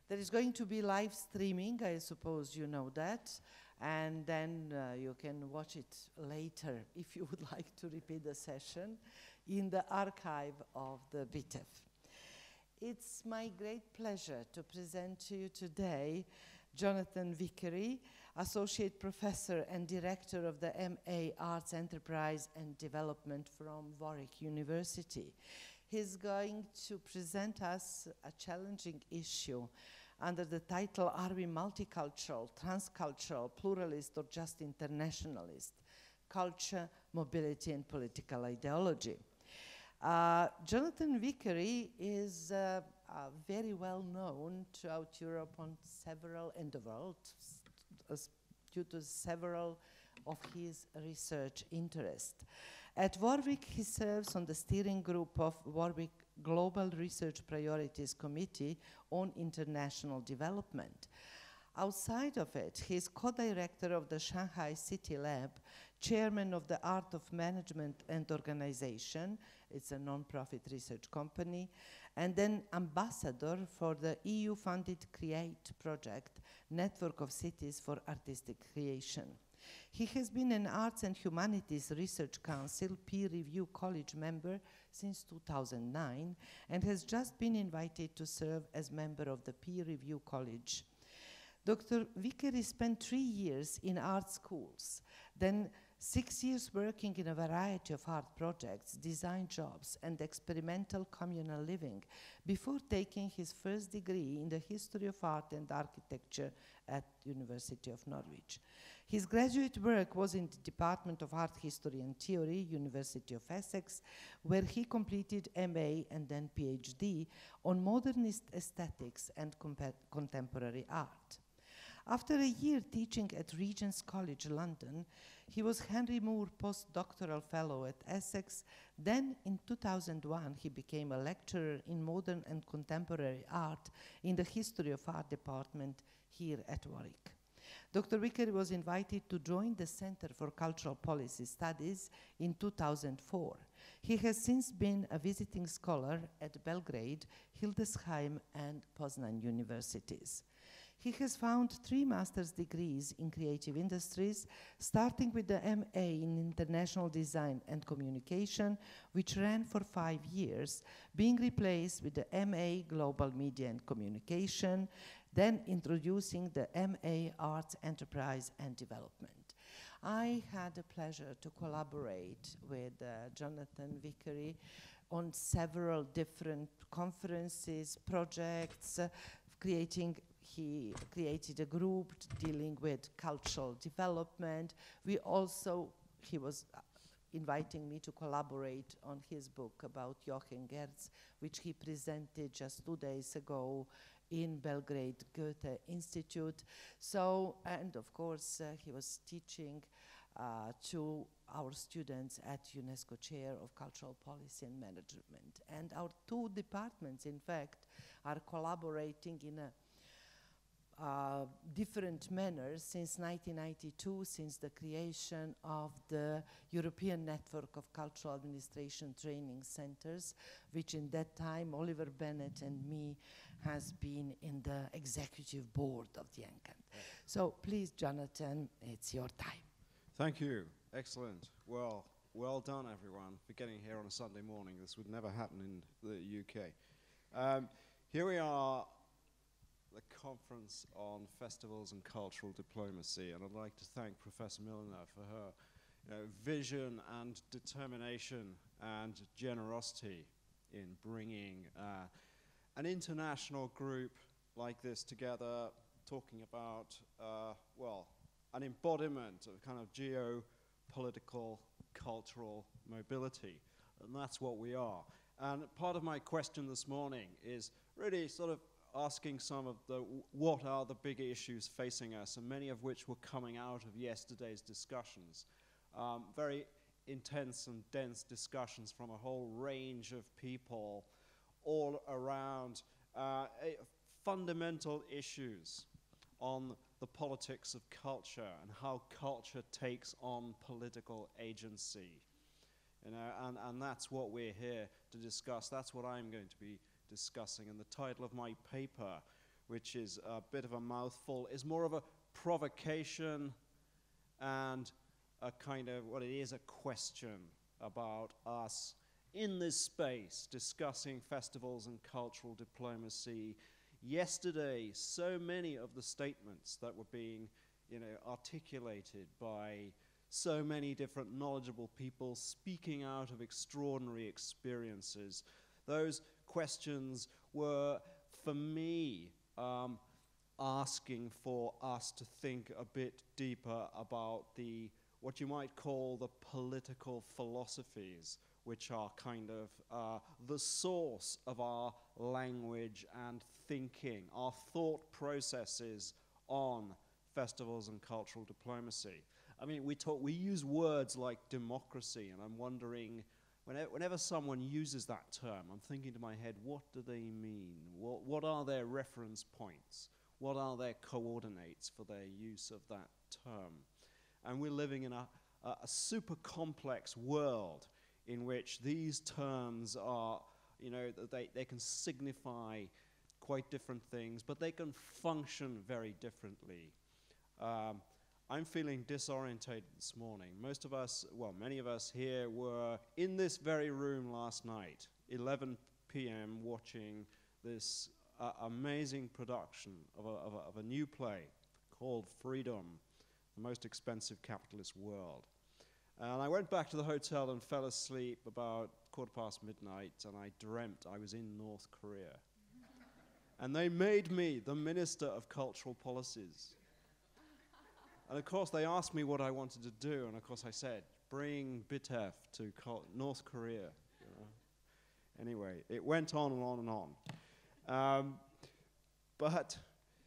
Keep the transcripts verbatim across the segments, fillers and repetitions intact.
There is going to be live streaming, I suppose you know that, and then uh, you can watch it later if you would like to repeat the session in the archive of the B I T E F. It's my great pleasure to present to you today Jonathan Vickery, Associate Professor and Director of the M A Arts Enterprise and Development from Warwick University. He's going to present us a challenging issue under the title, Are we multicultural, transcultural, pluralist, or just internationalist? Culture, mobility, and political ideology. Uh, Jonathan Vickery is uh, uh, very well known throughout Europe on several, in the world, uh, due to several of his research interests. At Warwick, he serves on the steering group of Warwick Global Research Priorities Committee on International Development. Outside of it, he is co-director of the Shanghai City Lab, chairman of the Art of Management and Organization, it's a non-profit research company, and then ambassador for the E U-funded CREATE project, Network of Cities for Artistic Creation. He has been an Arts and Humanities Research Council peer review college member since two thousand nine and has just been invited to serve as member of the peer review college. Doctor Vickery spent three years in art schools, then six years working in a variety of art projects, design jobs, and experimental communal living before taking his first degree in the history of art and architecture at University of Norwich. His graduate work was in the Department of Art History and Theory, University of Essex, where he completed M A and then PhD on modernist aesthetics and contemporary art. After a year teaching at Regent's College London, he was Henry Moore postdoctoral fellow at Essex. Then in two thousand one, he became a lecturer in modern and contemporary art in the History of Art department here at Warwick. Doctor Vickery was invited to join the Center for Cultural Policy Studies in two thousand four. He has since been a visiting scholar at Belgrade, Hildesheim, and Poznan universities. He has found three master's degrees in creative industries, starting with the M A in International Design and Communication, which ran for five years, being replaced with the M A Global Media and Communication, then introducing the M A Arts Enterprise and Development. I had the pleasure to collaborate with uh, Jonathan Vickery on several different conferences, projects, uh, creating He created a group dealing with cultural development. We also, he was uh, inviting me to collaborate on his book about Jochen Gerz, which he presented just two days ago in Belgrade Goethe Institute. So, and of course, uh, he was teaching uh, to our students at UNESCO Chair of Cultural Policy and Management. And our two departments, in fact, are collaborating in a Uh, different manners since nineteen ninety-two, since the creation of the European Network of Cultural Administration Training Centers, which in that time Oliver Bennett and me has been in the executive board of the ENCANT. Yeah. So please, Jonathan, it's your time. Thank you. Excellent. Well, well done, everyone, for getting here on a Sunday morning. This would never happen in the U K. Um, here we are, the conference on festivals and cultural diplomacy, and I'd like to thank Professor Milner for her you know, vision and determination and generosity in bringing uh, an international group like this together, talking about, uh, well, an embodiment of kind of geopolitical cultural mobility, and that's what we are. And part of my question this morning is really sort of asking some of the, what are the big issues facing us, and many of which were coming out of yesterday's discussions. Um, very intense and dense discussions from a whole range of people all around uh, fundamental issues on the politics of culture and how culture takes on political agency. You know, and, and that's what we're here to discuss. That's what I'm going to be discussing. And the title of my paper, which is a bit of a mouthful, is more of a provocation and a kind of, what it is, a question about us in this space discussing festivals and cultural diplomacy. Yesterday, so many of the statements that were being, you know, articulated by so many different knowledgeable people speaking out of extraordinary experiences, those questions were, for me, um, asking for us to think a bit deeper about the, what you might call the political philosophies, which are kind of uh, the source of our language and thinking, our thought processes on festivals and cultural diplomacy. I mean, we talk, we use words like democracy, and I'm wondering, whenever, whenever someone uses that term, I'm thinking to my head, what do they mean? What, what are their reference points? What are their coordinates for their use of that term? And we're living in a, a, a super complex world in which these terms are, you know, they, they can signify quite different things, but they can function very differently. Um, I'm feeling disorientated this morning. Most of us, well, many of us here were in this very room last night, eleven p m, watching this uh, amazing production of a, of, a, of a new play called Freedom, the Most Expensive Capitalist World. And I went back to the hotel and fell asleep about quarter past midnight, and I dreamt I was in North Korea. And they made me the Minister of Cultural Policies. And of course, they asked me what I wanted to do, and of course I said, bring B I T E F to North Korea. You know? Anyway, it went on and on and on. Um, but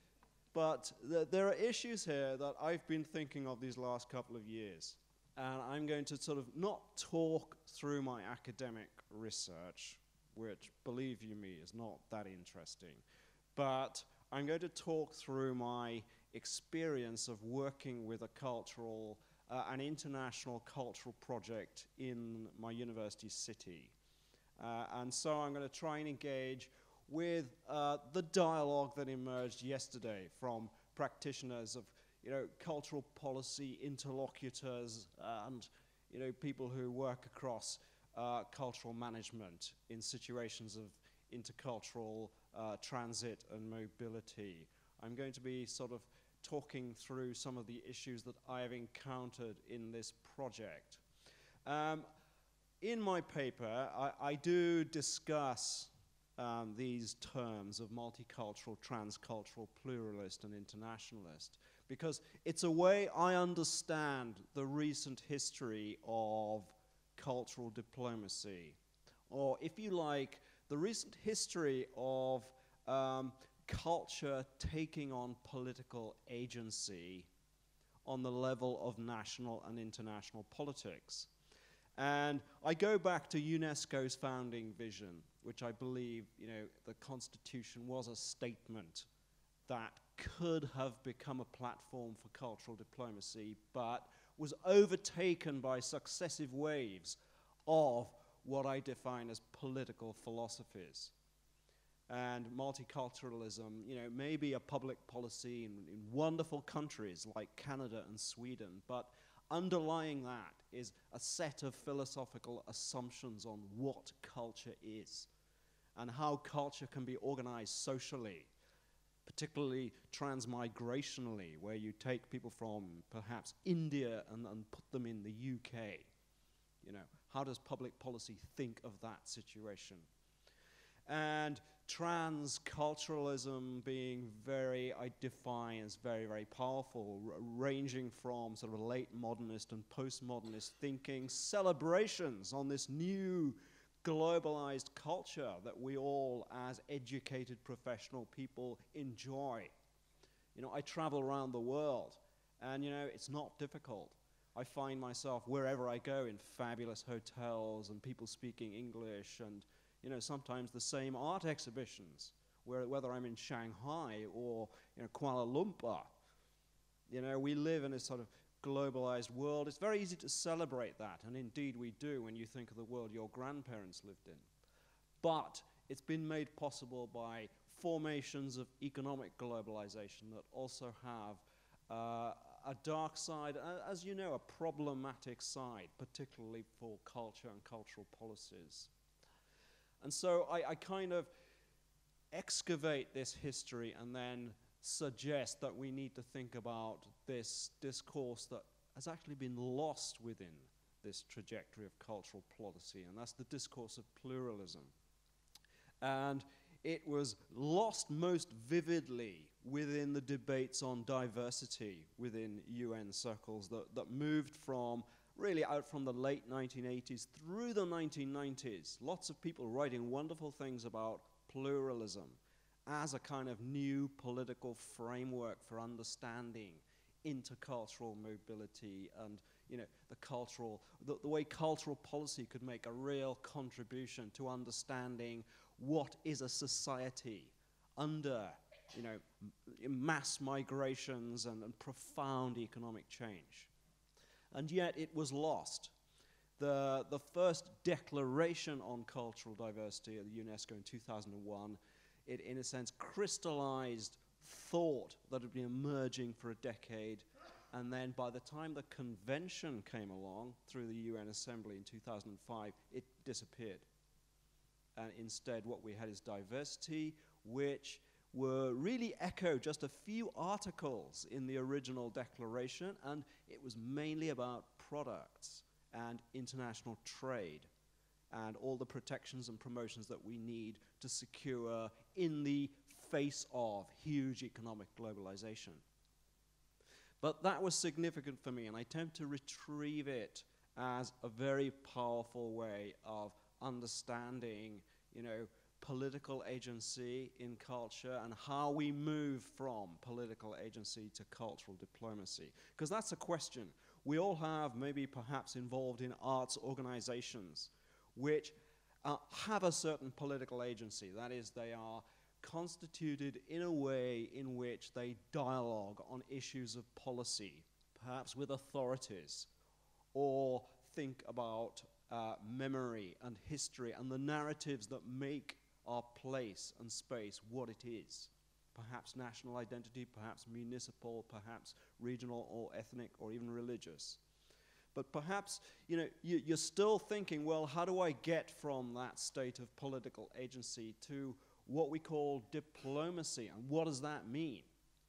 but th there are issues here that I've been thinking of these last couple of years. And I'm going to sort of not talk through my academic research, which, believe you me, is not that interesting, but I'm going to talk through my experience of working with a cultural, uh, an international cultural project in my university city. Uh, and so I'm going to try and engage with uh, the dialogue that emerged yesterday from practitioners of, you know, cultural policy interlocutors and, you know, people who work across uh, cultural management in situations of intercultural uh, transit and mobility. I'm going to be sort of talking through some of the issues that I have encountered in this project. Um, in my paper, I, I do discuss um, these terms of multicultural, transcultural, pluralist, and internationalist, because it's a way I understand the recent history of cultural diplomacy, or if you like, the recent history of um, culture taking on political agency on the level of national and international politics. And I go back to UNESCO's founding vision, which I believe, you know, the Constitution was a statement that could have become a platform for cultural diplomacy, but was overtaken by successive waves of what I define as political philosophies. And multiculturalism, you know, may be a public policy in, in wonderful countries like Canada and Sweden, but underlying that is a set of philosophical assumptions on what culture is and how culture can be organized socially, particularly transmigrationally, where you take people from perhaps India and, and put them in the U K. You know, how does public policy think of that situation? And transculturalism being very, I define as very, very powerful, r ranging from sort of late modernist and postmodernist thinking, celebrations on this new globalized culture that we all as educated professional people enjoy. You know, I travel around the world and, you know, it's not difficult. I find myself wherever I go in fabulous hotels and people speaking English and, you know, sometimes the same art exhibitions, where, whether I'm in Shanghai or, you know, Kuala Lumpur. You know, we live in a sort of globalized world. It's very easy to celebrate that, and indeed we do when you think of the world your grandparents lived in. But it's been made possible by formations of economic globalization that also have uh, a dark side, uh, as you know, a problematic side, particularly for culture and cultural policies. And so I, I kind of excavate this history and then suggest that we need to think about this discourse that has actually been lost within this trajectory of cultural policy, and that's the discourse of pluralism. And it was lost most vividly within the debates on diversity within U N circles that, that moved from really out from the late nineteen eighties through the nineteen nineties. Lots of people writing wonderful things about pluralism as a kind of new political framework for understanding intercultural mobility and, you know, the cultural, the, the way cultural policy could make a real contribution to understanding what is a society under, you know, m mass migrations and, and profound economic change. And yet it was lost. The, the first declaration on cultural diversity at the UNESCO in two thousand one, it in a sense crystallized thought that had been emerging for a decade, and then by the time the convention came along through the U N Assembly in two thousand five, it disappeared. And instead what we had is diversity, which were really echoed just a few articles in the original declaration, and it was mainly about products and international trade and all the protections and promotions that we need to secure in the face of huge economic globalization. But that was significant for me, and I tend to retrieve it as a very powerful way of understanding, you know, political agency in culture and how we move from political agency to cultural diplomacy. Because that's a question. We all have maybe perhaps involved in arts organizations which uh, have a certain political agency. That is, they are constituted in a way in which they dialogue on issues of policy, perhaps with authorities, or think about uh, memory and history and the narratives that make our place and space what it is. Perhaps national identity, perhaps municipal, perhaps regional or ethnic or even religious. But perhaps, you know, you, you're still thinking, well, how do I get from that state of political agency to what we call diplomacy, and what does that mean?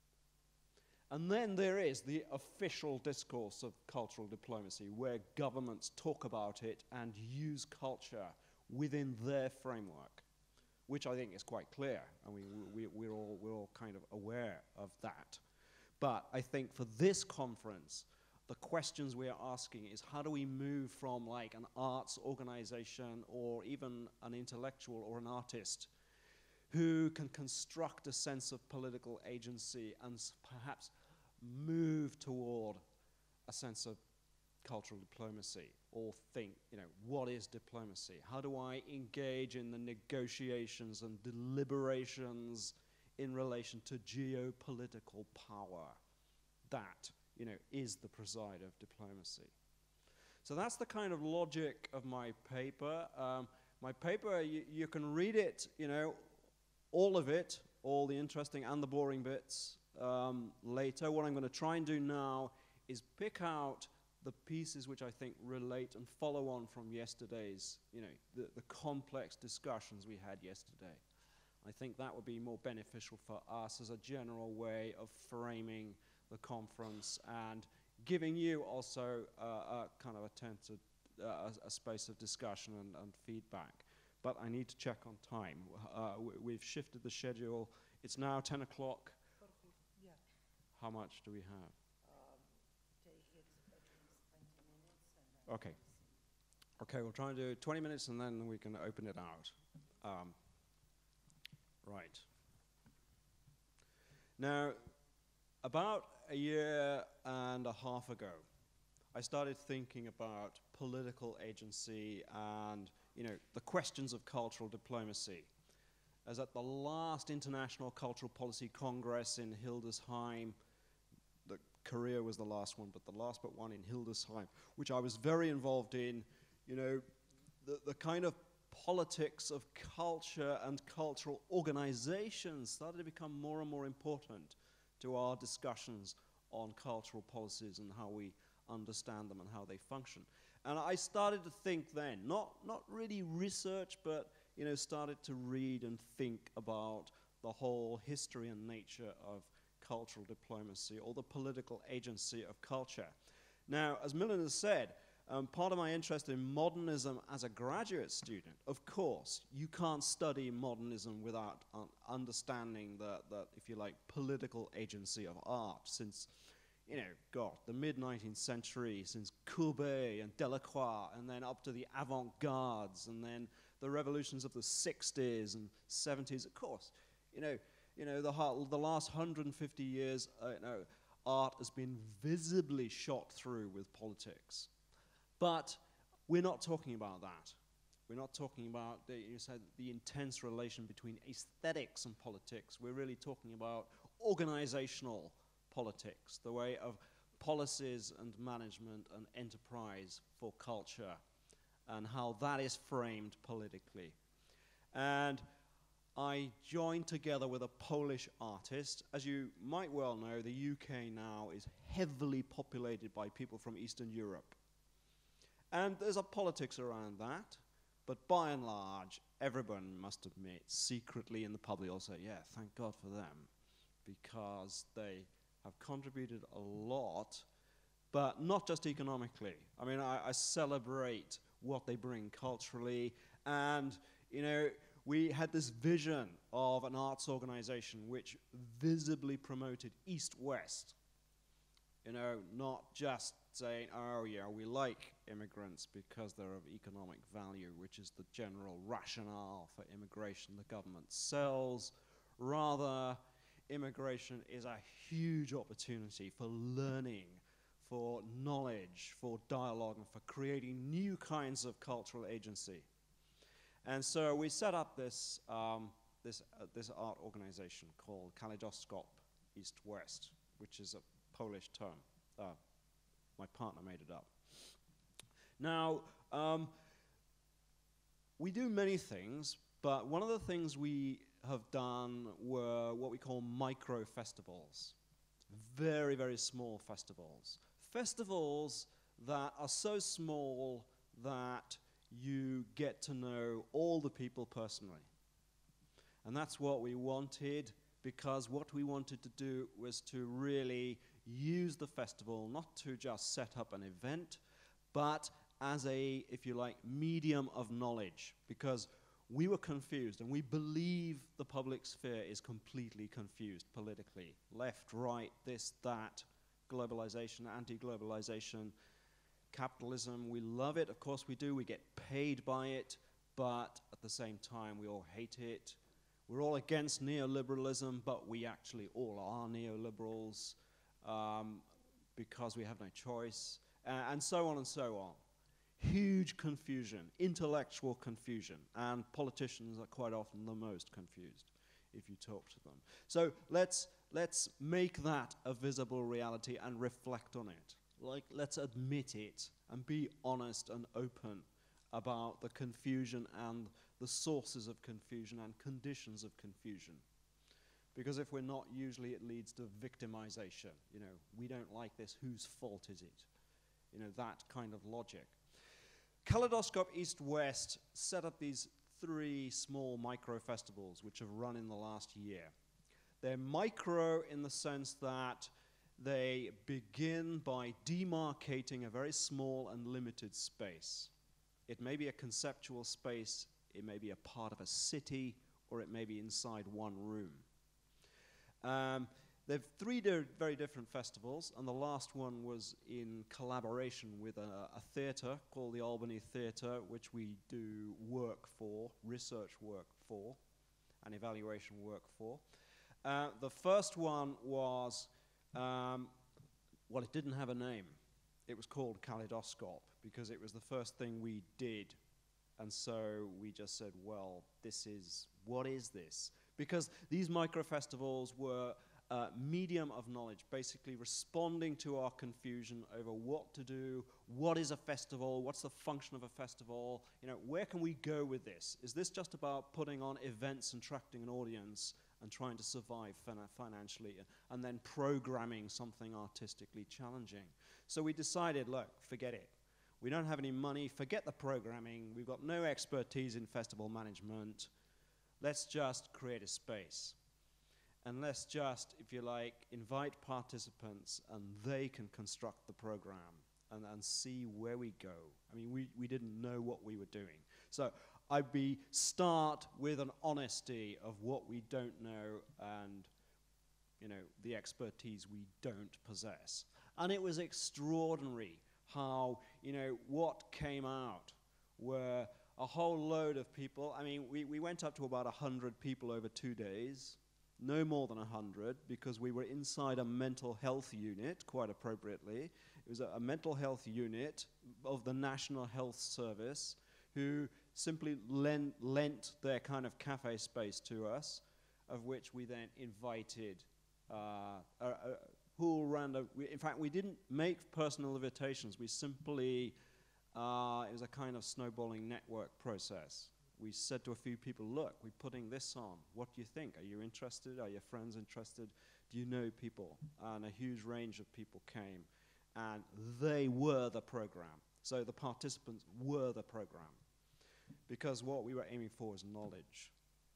And then there is the official discourse of cultural diplomacy, where governments talk about it and use culture within their framework, which I think is quite clear. I mean, we, we're, all, we're all kind of aware of that. But I think for this conference, the questions we are asking is, how do we move from like an arts organization or even an intellectual or an artist who can construct a sense of political agency and s perhaps move toward a sense of cultural diplomacy, or think, you know, what is diplomacy? How do I engage in the negotiations and deliberations in relation to geopolitical power? That, you know, is the preside of diplomacy. So that's the kind of logic of my paper. Um, my paper, you, you can read it, you know, all of it, all the interesting and the boring bits um, later. What I'm going to try and do now is pick out the pieces which I think relate and follow on from yesterday's, you know, the, the complex discussions we had yesterday. I think that would be more beneficial for us as a general way of framing the conference and giving you also uh, a kind of a, to, uh, a, a space of discussion and, and feedback. But I need to check on time. Uh, we've shifted the schedule. It's now ten o'clock. Yeah. How much do we have? Um, take it at least twenty minutes. And then Okay. Okay, we'll try and do twenty minutes and then we can open it out. Um, right. Now, about a year and a half ago, I started thinking about political agency and, you know, the questions of cultural diplomacy. As at the last International Cultural Policy Congress in Hildesheim, the Korea was the last one, but the last but one in Hildesheim, which I was very involved in, you know, the, the kind of politics of culture and cultural organizations started to become more and more important to our discussions on cultural policies and how we understand them and how they function. And I started to think then, not, not really research, but you know, started to read and think about the whole history and nature of cultural diplomacy or the political agency of culture. Now, as Milan has said, um, part of my interest in modernism as a graduate student, of course, you can't study modernism without uh, understanding the, the, if you like, political agency of art since, you know, God, the mid-nineteenth century, since Courbet and Delacroix, and then up to the avant-gardes, and then the revolutions of the sixties and seventies, of course. You know, you know the, the last one hundred fifty years, uh, you know, art has been visibly shot through with politics. But we're not talking about that. We're not talking about the, you said, the intense relation between aesthetics and politics. We're really talking about organizational politics, the way of policies and management and enterprise for culture, and how that is framed politically. And I joined together with a Polish artist. As you might well know, the U K now is heavily populated by people from Eastern Europe. And there's a politics around that, but by and large, everyone must admit, secretly in the pub, they all say, yeah, thank God for them, because they have contributed a lot, but not just economically. I mean, I, I celebrate what they bring culturally, and, you know, we had this vision of an arts organization which visibly promoted East-West, you know, not just saying, oh yeah, we like immigrants because they're of economic value, which is the general rationale for immigration the government sells. Rather, immigration is a huge opportunity for learning, for knowledge, for dialogue, and for creating new kinds of cultural agency. And so we set up this, um, this, uh, this art organization called Kaleidoscope East-West, which is a Polish term. Uh, my partner made it up. Now, um, we do many things, but one of the things we have done were what we call micro-festivals. Very, very small festivals. Festivals that are so small that you get to know all the people personally. And that's what we wanted, because what we wanted to do was to really use the festival not to just set up an event, but as a, if you like, medium of knowledge, because we were confused, and we believe the public sphere is completely confused politically. Left, right, this, that, globalization, anti-globalization, capitalism, we love it, of course we do, we get paid by it, but at the same time we all hate it. We're all against neoliberalism, but we actually all are neoliberals um, because we have no choice, uh, and so on and so on. Huge confusion, intellectual confusion, and politicians are quite often the most confused if you talk to them. So let's, let's make that a visible reality and reflect on it. Like, let's admit it and be honest and open about the confusion and the sources of confusion and conditions of confusion. Because if we're not, usually it leads to victimization. You know, we don't like this, whose fault is it? You know, that kind of logic. Kaleidoscope East-West set up these three small micro-festivals which have run in the last year. They're micro in the sense that they begin by demarcating a very small and limited space. It may be a conceptual space, it may be a part of a city, or it may be inside one room. Um, They have three di very different festivals, and the last one was in collaboration with a, a theatre called the Albany Theatre, which we do work for, research work for, and evaluation work for. Uh, the first one was, um, well, it didn't have a name. It was called Kaleidoscope, because it was the first thing we did. And so we just said, well, this is, what is this? Because these micro-festivals were uh, medium of knowledge, basically responding to our confusion over what to do, what is a festival, what's the function of a festival, you know, where can we go with this? Is this just about putting on events and attracting an audience and trying to survive fin- financially, and then programming something artistically challenging? So we decided, look, forget it. We don't have any money, forget the programming, we've got no expertise in festival management. Let's just create a space. And let's just, if you like, invite participants and they can construct the program and, and see where we go. I mean, we, we didn't know what we were doing. So I'd be start with an honesty of what we don't know and, you know, the expertise we don't possess. And it was extraordinary how, you know, what came out were a whole load of people. I mean, we, we went up to about one hundred people over two days, no more than one hundred, because we were inside a mental health unit, quite appropriately. It was a, a mental health unit of the National Health Service who simply lent, lent their kind of cafe space to us, of which we then invited uh, a, a whole round of, we, in fact, we didn't make personal invitations. We simply, uh, it was a kind of snowballing network process. We said to a few people, look, we're putting this on. What do you think? Are you interested? Are your friends interested? Do you know people? And a huge range of people came. And they were the program. So the participants were the program. Because what we were aiming for was knowledge.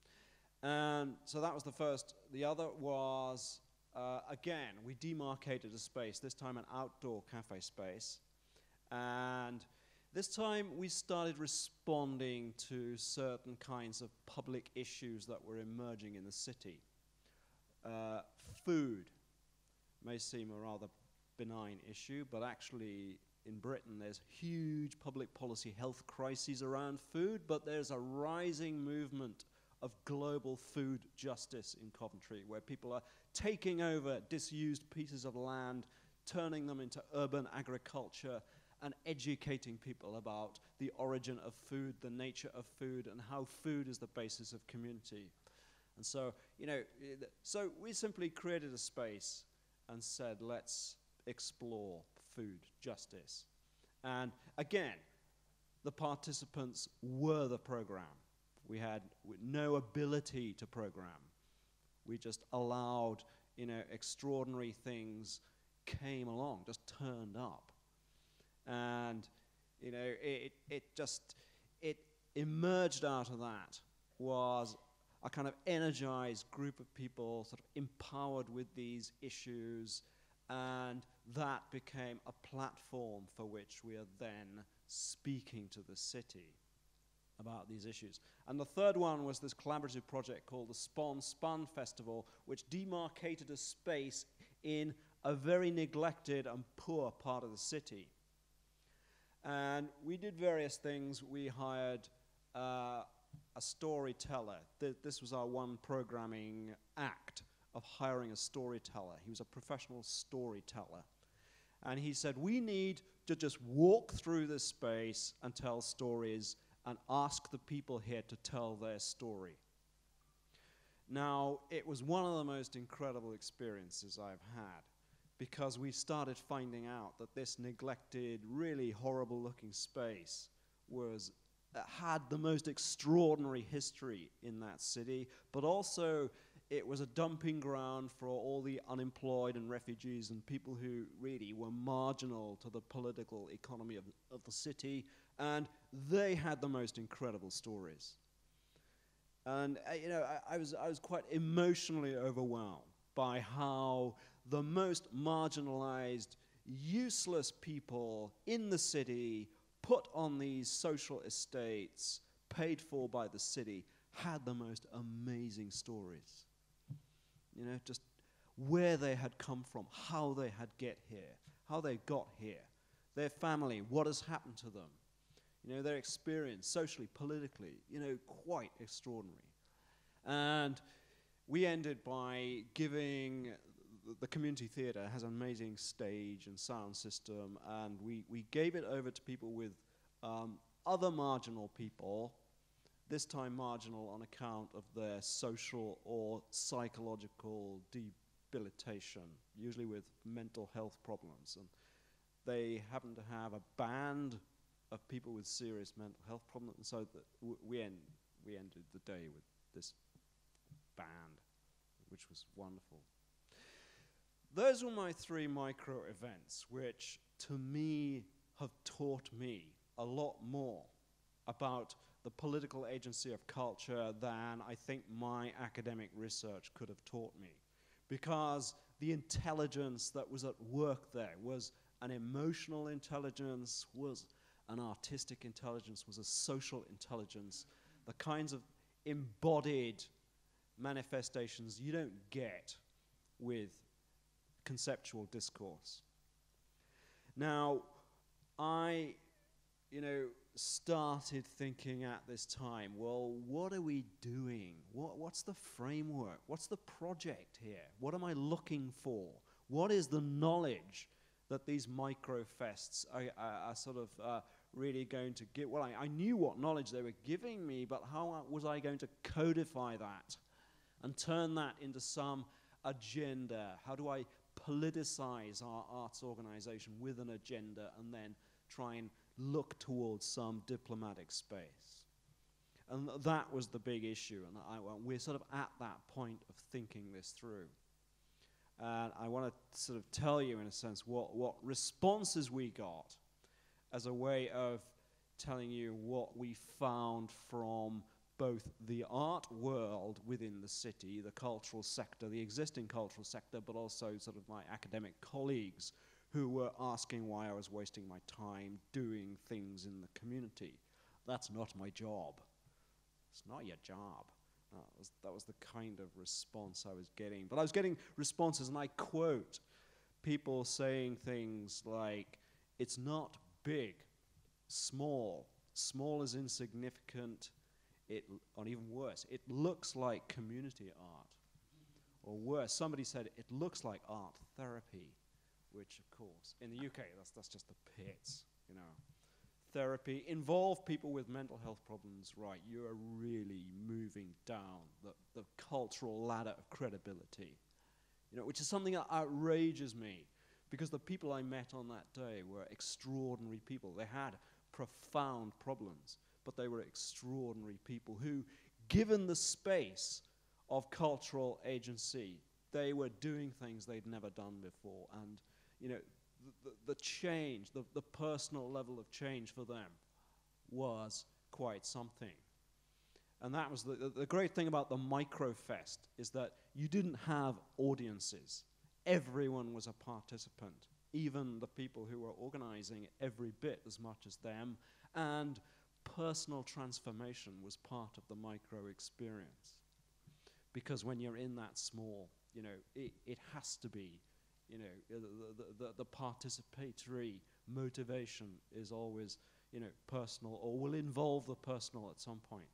And so that was the first. The other was, uh, again, we demarcated a space, this time an outdoor cafe space. And this time we started responding to certain kinds of public issues that were emerging in the city. Uh, food may seem a rather benign issue, but actually in Britain there's huge public policy health crises around food, but there's a rising movement of global food justice in Coventry, where people are taking over disused pieces of land, turning them into urban agriculture, and educating people about the origin of food, the nature of food, and how food is the basis of community. And so, you know, so we simply created a space and said, let's explore food justice. And again, the participants were the program. We had no ability to program. We just allowed, you know, extraordinary things came along, just turned up. And, you know, it, it just, it emerged out of that was a kind of energized group of people sort of empowered with these issues, and that became a platform for which we are then speaking to the city about these issues. And the third one was this collaborative project called the Spawn Spun Festival, which demarcated a space in a very neglected and poor part of the city. And we did various things. We hired uh, a storyteller. Th this was our one programming act of hiring a storyteller. He was a professional storyteller. And he said, we need to just walk through this space and tell stories and ask the people here to tell their story. Now, it was one of the most incredible experiences I've had, because we started finding out that this neglected, really horrible looking space was, uh, had the most extraordinary history in that city, but also it was a dumping ground for all the unemployed and refugees and people who really were marginal to the political economy of, of the city, and they had the most incredible stories. And uh, you know, I, I was I was quite emotionally overwhelmed by how the most marginalized, useless people in the city, put on these social estates, paid for by the city, had the most amazing stories. You know, just where they had come from, how they had get here, how they got here, their family, what has happened to them, you know, their experience socially, politically, you know, quite extraordinary. And we ended by giving, the community theatre has an amazing stage and sound system, and we, we gave it over to people with um, other marginal people, this time marginal on account of their social or psychological rehabilitation, usually with mental health problems. And they happen to have a band of people with serious mental health problems, and so that w we, en we ended the day with this band, which was wonderful. Those were my three micro events, which to me have taught me a lot more about the political agency of culture than I think my academic research could have taught me. Because the intelligence that was at work there was an emotional intelligence, was an artistic intelligence, was a social intelligence, the kinds of embodied manifestations you don't get with conceptual discourse. Now, I, you know, started thinking at this time, well, what are we doing? What, what's the framework? What's the project here? What am I looking for? What is the knowledge that these microfests are, are, are sort of uh, really going to give? Well, I, I knew what knowledge they were giving me, but how was I going to codify that and turn that into some agenda? How do I politicize our arts organization with an agenda and then try and look towards some diplomatic space? And th that was the big issue, and I, well, we're sort of at that point of thinking this through. And I want to sort of tell you, in a sense, what, what responses we got as a way of telling you what we found from both the art world within the city, the cultural sector, the existing cultural sector, but also sort of my academic colleagues who were asking why I was wasting my time doing things in the community. That's not my job. It's not your job. That was, that was the kind of response I was getting. But I was getting responses, and I quote people saying things like, it's not big, small. Small is insignificant. It, or even worse, it looks like community art. Or worse, somebody said, it looks like art therapy, which, of course, in the U K, that's, that's just the pits, you know. Therapy, involve people with mental health problems, right, you are really moving down the, the cultural ladder of credibility, you know, which is something that outrages me, because the people I met on that day were extraordinary people. They had profound problems, but they were extraordinary people who, given the space of cultural agency, they were doing things they'd never done before. And, you know, the, the, the change, the, the personal level of change for them was quite something. And that was the, the, the great thing about the Microfest, is that you didn't have audiences. Everyone was a participant, even the people who were organizing every bit as much as them. And personal transformation was part of the micro experience. Because when you're in that small, you know, it, it has to be, you know, the, the, the, the participatory motivation is always, you know, personal, or will involve the personal at some point.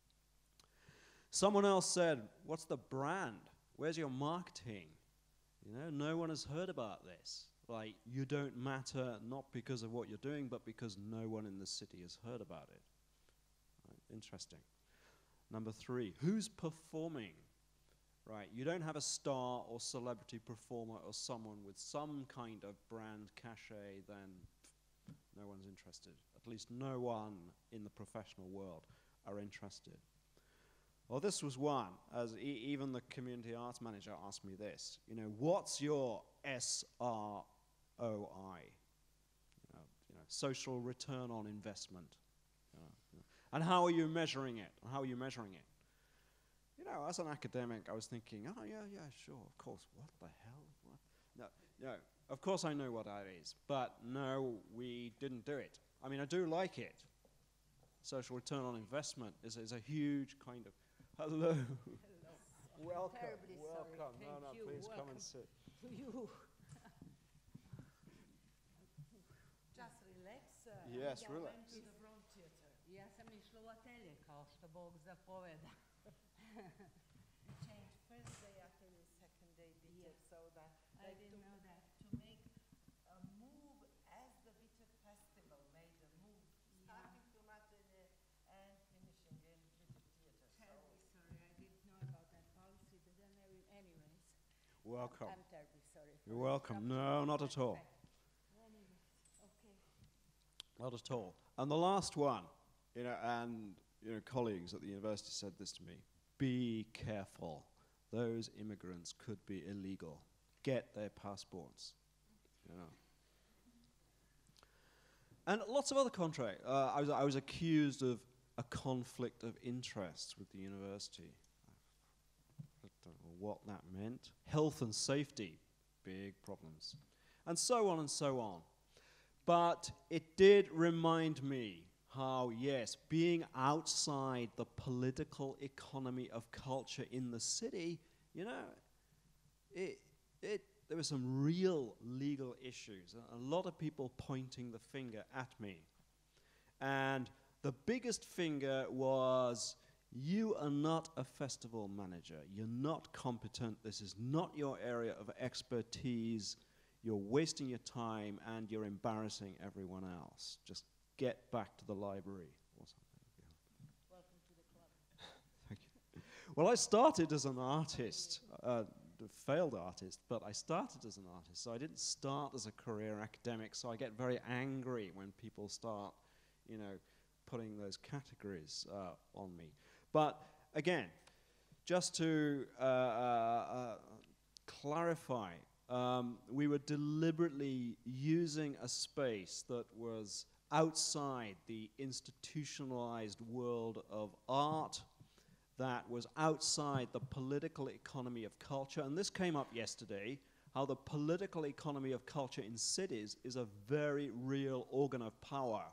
Someone else said, what's the brand? Where's your marketing? You know, no one has heard about this. Like, you don't matter not because of what you're doing, but because no one in the city has heard about it. Right, interesting. Number three, who's performing? Right, you don't have a star or celebrity performer or someone with some kind of brand cachet, then pff, no one's interested. At least no one in the professional world are interested. Well, this was one, as e even the community arts manager asked me this, you know, what's your S R O I? You know, you know, social return on investment. Uh, you know. And how are you measuring it? How are you measuring it? You know, as an academic, I was thinking, oh, yeah, yeah, sure, of course. What the hell? What? No, no, of course I know what that is, but no, we didn't do it. I mean, I do like it. Social return on investment is, is a huge kind of, hello. Hello. Welcome, Terribly welcome. sorry. No, Thank no, you. please come Welcome and sit. to you. Just relax. Uh, Yes, ja relax. went to the Brown Theater. Ja sam išla u atelje, kao što Bog zapoveda. Change first day atelier, second day BITEF, Yeah. so that I like didn't to, know that. to make a move as the BITEF festival made a move, starting from atelier and finishing in BITEF theater. So Terribly sorry, I didn't know about that policy, but then I will anyways. Welcome. I'm terribly sorry. for You're welcome. interrupting. No, not at all. Anyway, okay. Not at all. And the last one, you know, and you know, colleagues at the university said this to me: be careful. Those immigrants could be illegal. Get their passports. You know. And lots of other contract. Uh, I was I was accused of a conflict of interest with the university. I don't know what that meant. Health and safety, big problems, and so on and so on. But it did remind me how, yes, being outside the political economy of culture in the city, you know, it, it, there were some real legal issues. A, a lot of people pointing the finger at me. And the biggest finger was, you are not a festival manager. You're not competent. This is not your area of expertise. You're wasting your time and you're embarrassing everyone else. Just get back to the library or something. Yeah. Welcome to the club. Thank you. Well, I started as an artist, uh, a failed artist, but I started as an artist. So I didn't start as a career academic, so I get very angry when people start, you know, putting those categories uh, on me. But again, just to uh, uh, uh, clarify, Um, we were deliberately using a space that was outside the institutionalized world of art, that was outside the political economy of culture. And this came up yesterday, how the political economy of culture in cities is a very real organ of power.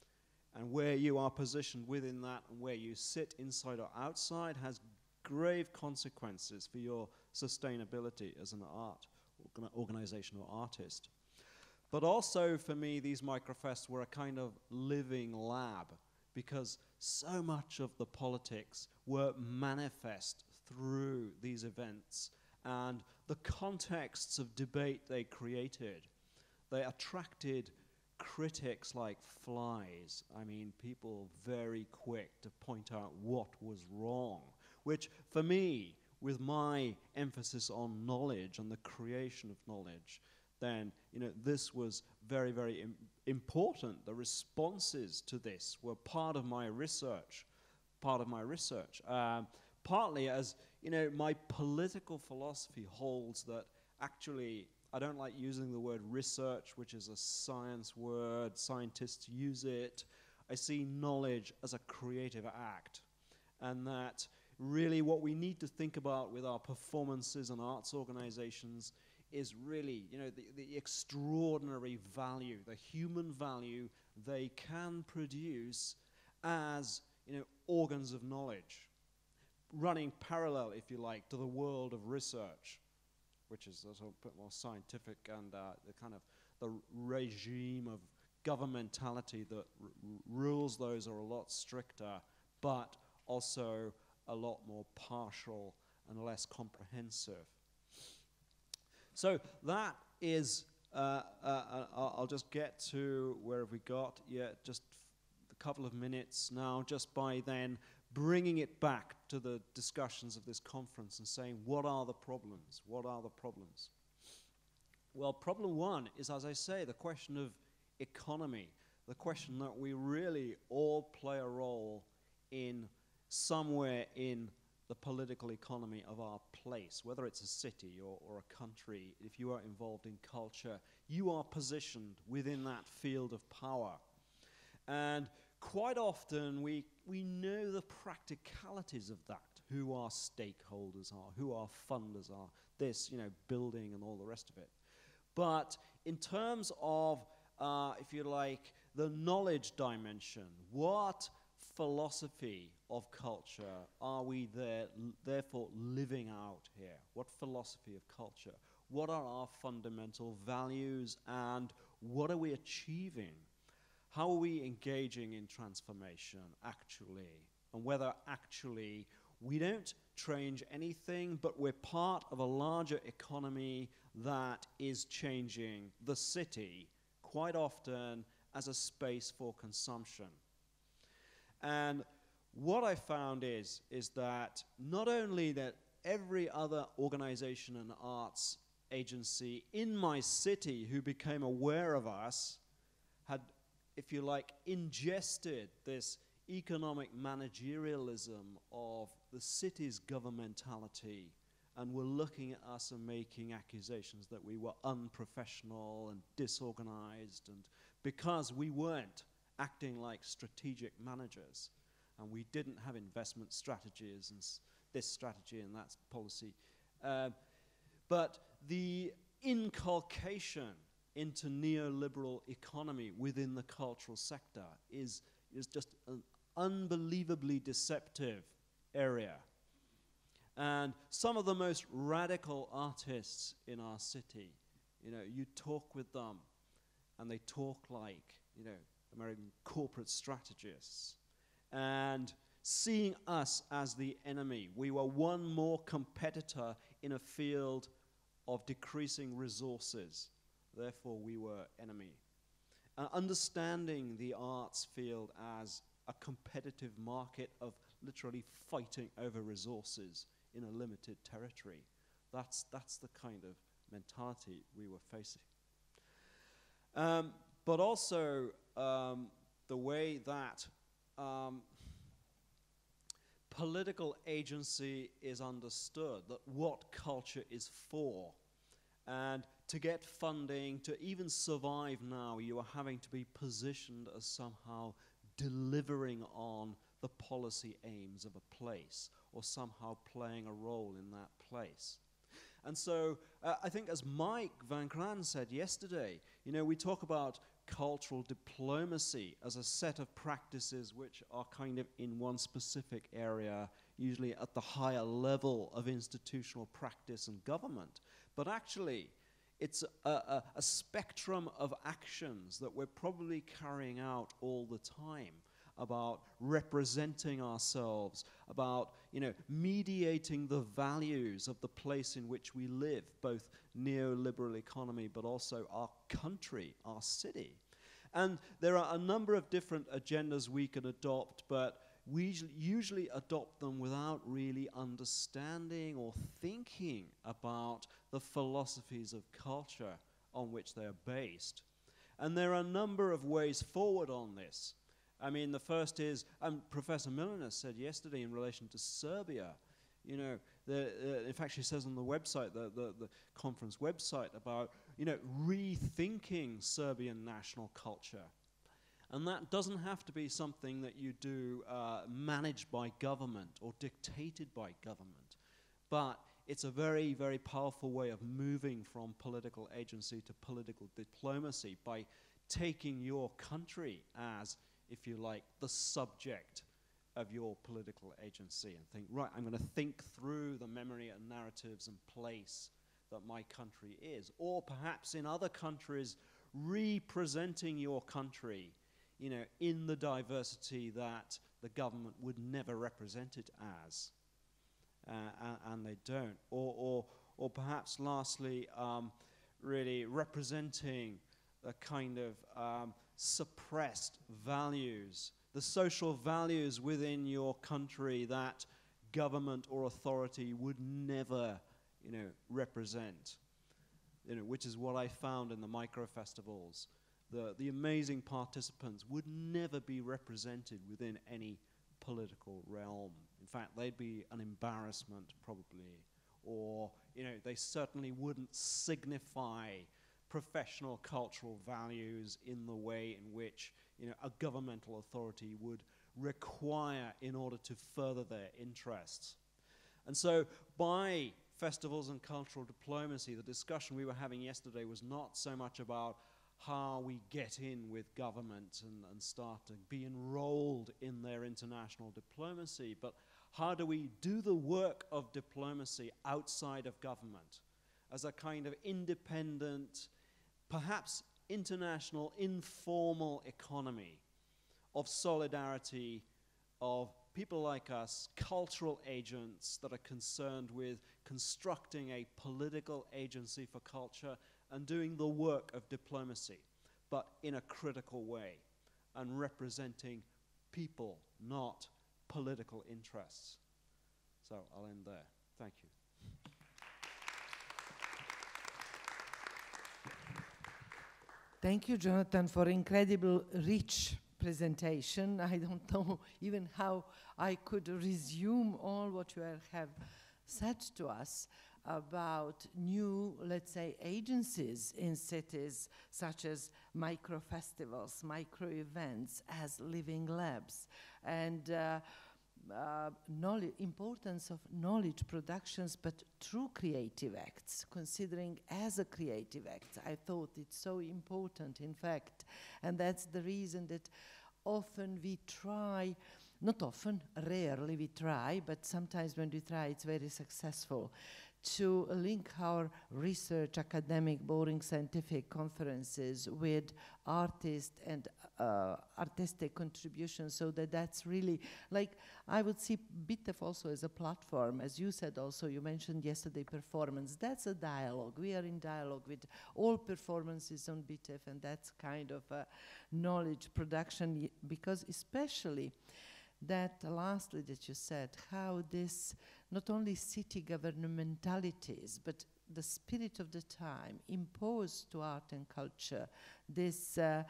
And where you are positioned within that and where you sit inside or outside has grave consequences for your sustainability as an art organization or artist. But also for me, these microfests were a kind of living lab, because so much of the politics were manifest through these events, and the contexts of debate they created, they attracted critics like flies. I mean, people very quick to point out what was wrong, which for me, with my emphasis on knowledge and the creation of knowledge, then, you know, this was very, very im important. The responses to this were part of my research, part of my research. Um, partly as, you know, my political philosophy holds that actually, I don't like using the word research, which is a science word. Scientists use it. I see knowledge as a creative act, and that really what we need to think about with our performances and arts organizations is really, you know, the, the extraordinary value, the human value they can produce as, you know, organs of knowledge, running parallel, if you like, to the world of research, which is a sort of bit more scientific, and uh, the kind of the regime of governmentality that r rules those are a lot stricter, but also a lot more partial and less comprehensive. So that is, uh, uh, uh, I'll just get to where have we got? Yeah, just a couple of minutes now, just by then bringing it back to the discussions of this conference and saying, what are the problems? What are the problems? Well, problem one is, as I say, the question of economy, the question that we really all play a role in somewhere in the political economy of our place, whether it's a city or, or a country. If you are involved in culture, you are positioned within that field of power. And quite often we, we know the practicalities of that, who our stakeholders are, who our funders are, this, you know, building and all the rest of it. But in terms of, uh, if you like, the knowledge dimension, what philosophy of culture are we there, therefore living out here? What philosophy of culture? What are our fundamental values, and what are we achieving? How are we engaging in transformation, actually? And whether actually we don't change anything, but we're part of a larger economy that is changing the city quite often as a space for consumption. And what I found is, is that not only that every other organization and arts agency in my city who became aware of us had, if you like, ingested this economic managerialism of the city's governmentality and were looking at us and making accusations that we were unprofessional and disorganized, and because we weren't acting like strategic managers and we didn't have investment strategies and s this strategy and that policy. Uh, but the inculcation into neoliberal economy within the cultural sector is, is just an unbelievably deceptive area. And some of the most radical artists in our city, you know, you talk with them and they talk like, you know, American corporate strategists. And seeing us as the enemy, we were one more competitor in a field of decreasing resources. Therefore, we were enemy. Uh, understanding the arts field as a competitive market of literally fighting over resources in a limited territory. That's, that's the kind of mentality we were facing. Um, but also um, the way that um, political agency is understood, that what culture is for. And to get funding, to even survive now, you are having to be positioned as somehow delivering on the policy aims of a place, or somehow playing a role in that place. And so uh, I think, as Mike Van Kraan said yesterday, you know, we talk about cultural diplomacy as a set of practices which are kind of in one specific area, usually at the higher level of institutional practice and government. But actually, it's a, a, a spectrum of actions that we're probably carrying out all the time, about representing ourselves, about, you know, mediating the values of the place in which we live, both neoliberal economy, but also our country, our city. And there are a number of different agendas we can adopt, but we usually adopt them without really understanding or thinking about the philosophies of culture on which they are based. And there are a number of ways forward on this. I mean, the first is, um, Professor Milner said yesterday in relation to Serbia, you know, the, uh, in fact she says on the website, the, the, the conference website, about, you know, rethinking Serbian national culture. And that doesn't have to be something that you do uh, managed by government or dictated by government, but it's a very, very powerful way of moving from political agency to political diplomacy by taking your country as, if you like, the subject of your political agency and think, right, I'm going to think through the memory and narratives and place that my country is. Or perhaps in other countries, representing your country, you know, in the diversity that the government would never represent it as. Uh, and, and they don't. Or, or, or perhaps lastly, um, really representing the kind of um, suppressed values, the social values within your country that government or authority would never, you know, represent. You know, which is what I found in the micro-festivals. The, the amazing participants would never be represented within any political realm. In fact, they'd be an embarrassment, probably. Or, you know, they certainly wouldn't signify professional cultural values in the way in which, you know, a governmental authority would require in order to further their interests. And so by festivals and cultural diplomacy, the discussion we were having yesterday was not so much about how we get in with government and, and start to be enrolled in their international diplomacy, but how do we do the work of diplomacy outside of government as a kind of independent, perhaps international, informal economy of solidarity, of people like us, cultural agents that are concerned with constructing a political agency for culture and doing the work of diplomacy, but in a critical way, and representing people, not political interests. So I'll end there. Thank you. Thank you, Jonathan, for incredible rich presentation. I don't know even how I could resume all what you are- have said to us about new, let's say, agencies in cities, such as micro-festivals, micro-events as living labs, and uh, uh, knowledge, importance of knowledge productions, but through creative acts, considering as a creative act. I thought it's so important, in fact, and that's the reason that often we try, not often, rarely we try, but sometimes when we try, it's very successful, to link our research, academic, boring scientific conferences with artists and uh, artistic contributions, so that that's really, like, I would see BITEF also as a platform. As you said also, you mentioned yesterday performance. That's a dialogue. We are in dialogue with all performances on BITEF, and that's kind of a knowledge production, y- because especially that lastly that you said, how this not only city governmentalities, but the spirit of the time imposed to art and culture this uh,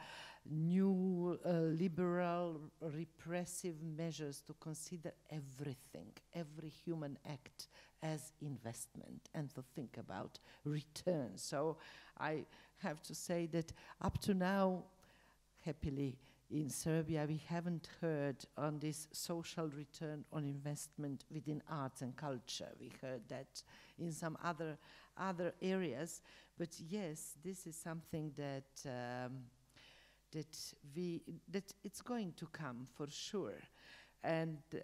new uh, liberal repressive measures to consider everything, every human act as investment and to think about return. So I have to say that up to now, happily, in Serbia, we haven't heard on this social return on investment within arts and culture. We heard that in some other other areas, but yes, this is something that um, that we that it's going to come for sure, and th-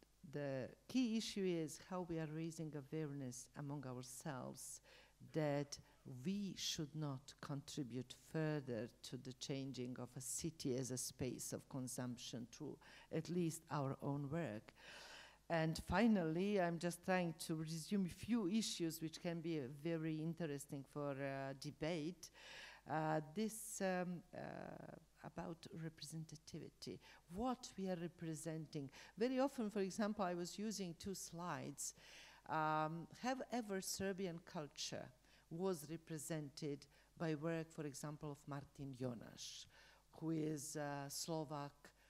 the key issue is how we are raising awareness among ourselves that we should not contribute further to the changing of a city as a space of consumption through at least our own work. And finally, I'm just trying to resume a few issues which can be uh, very interesting for uh, debate. Uh, this um, uh, about representativity, what we are representing. Very often, for example, I was using two slides. Um, have ever Serbian culture was represented by work, for example, of Martin Jonas, who is a Slovak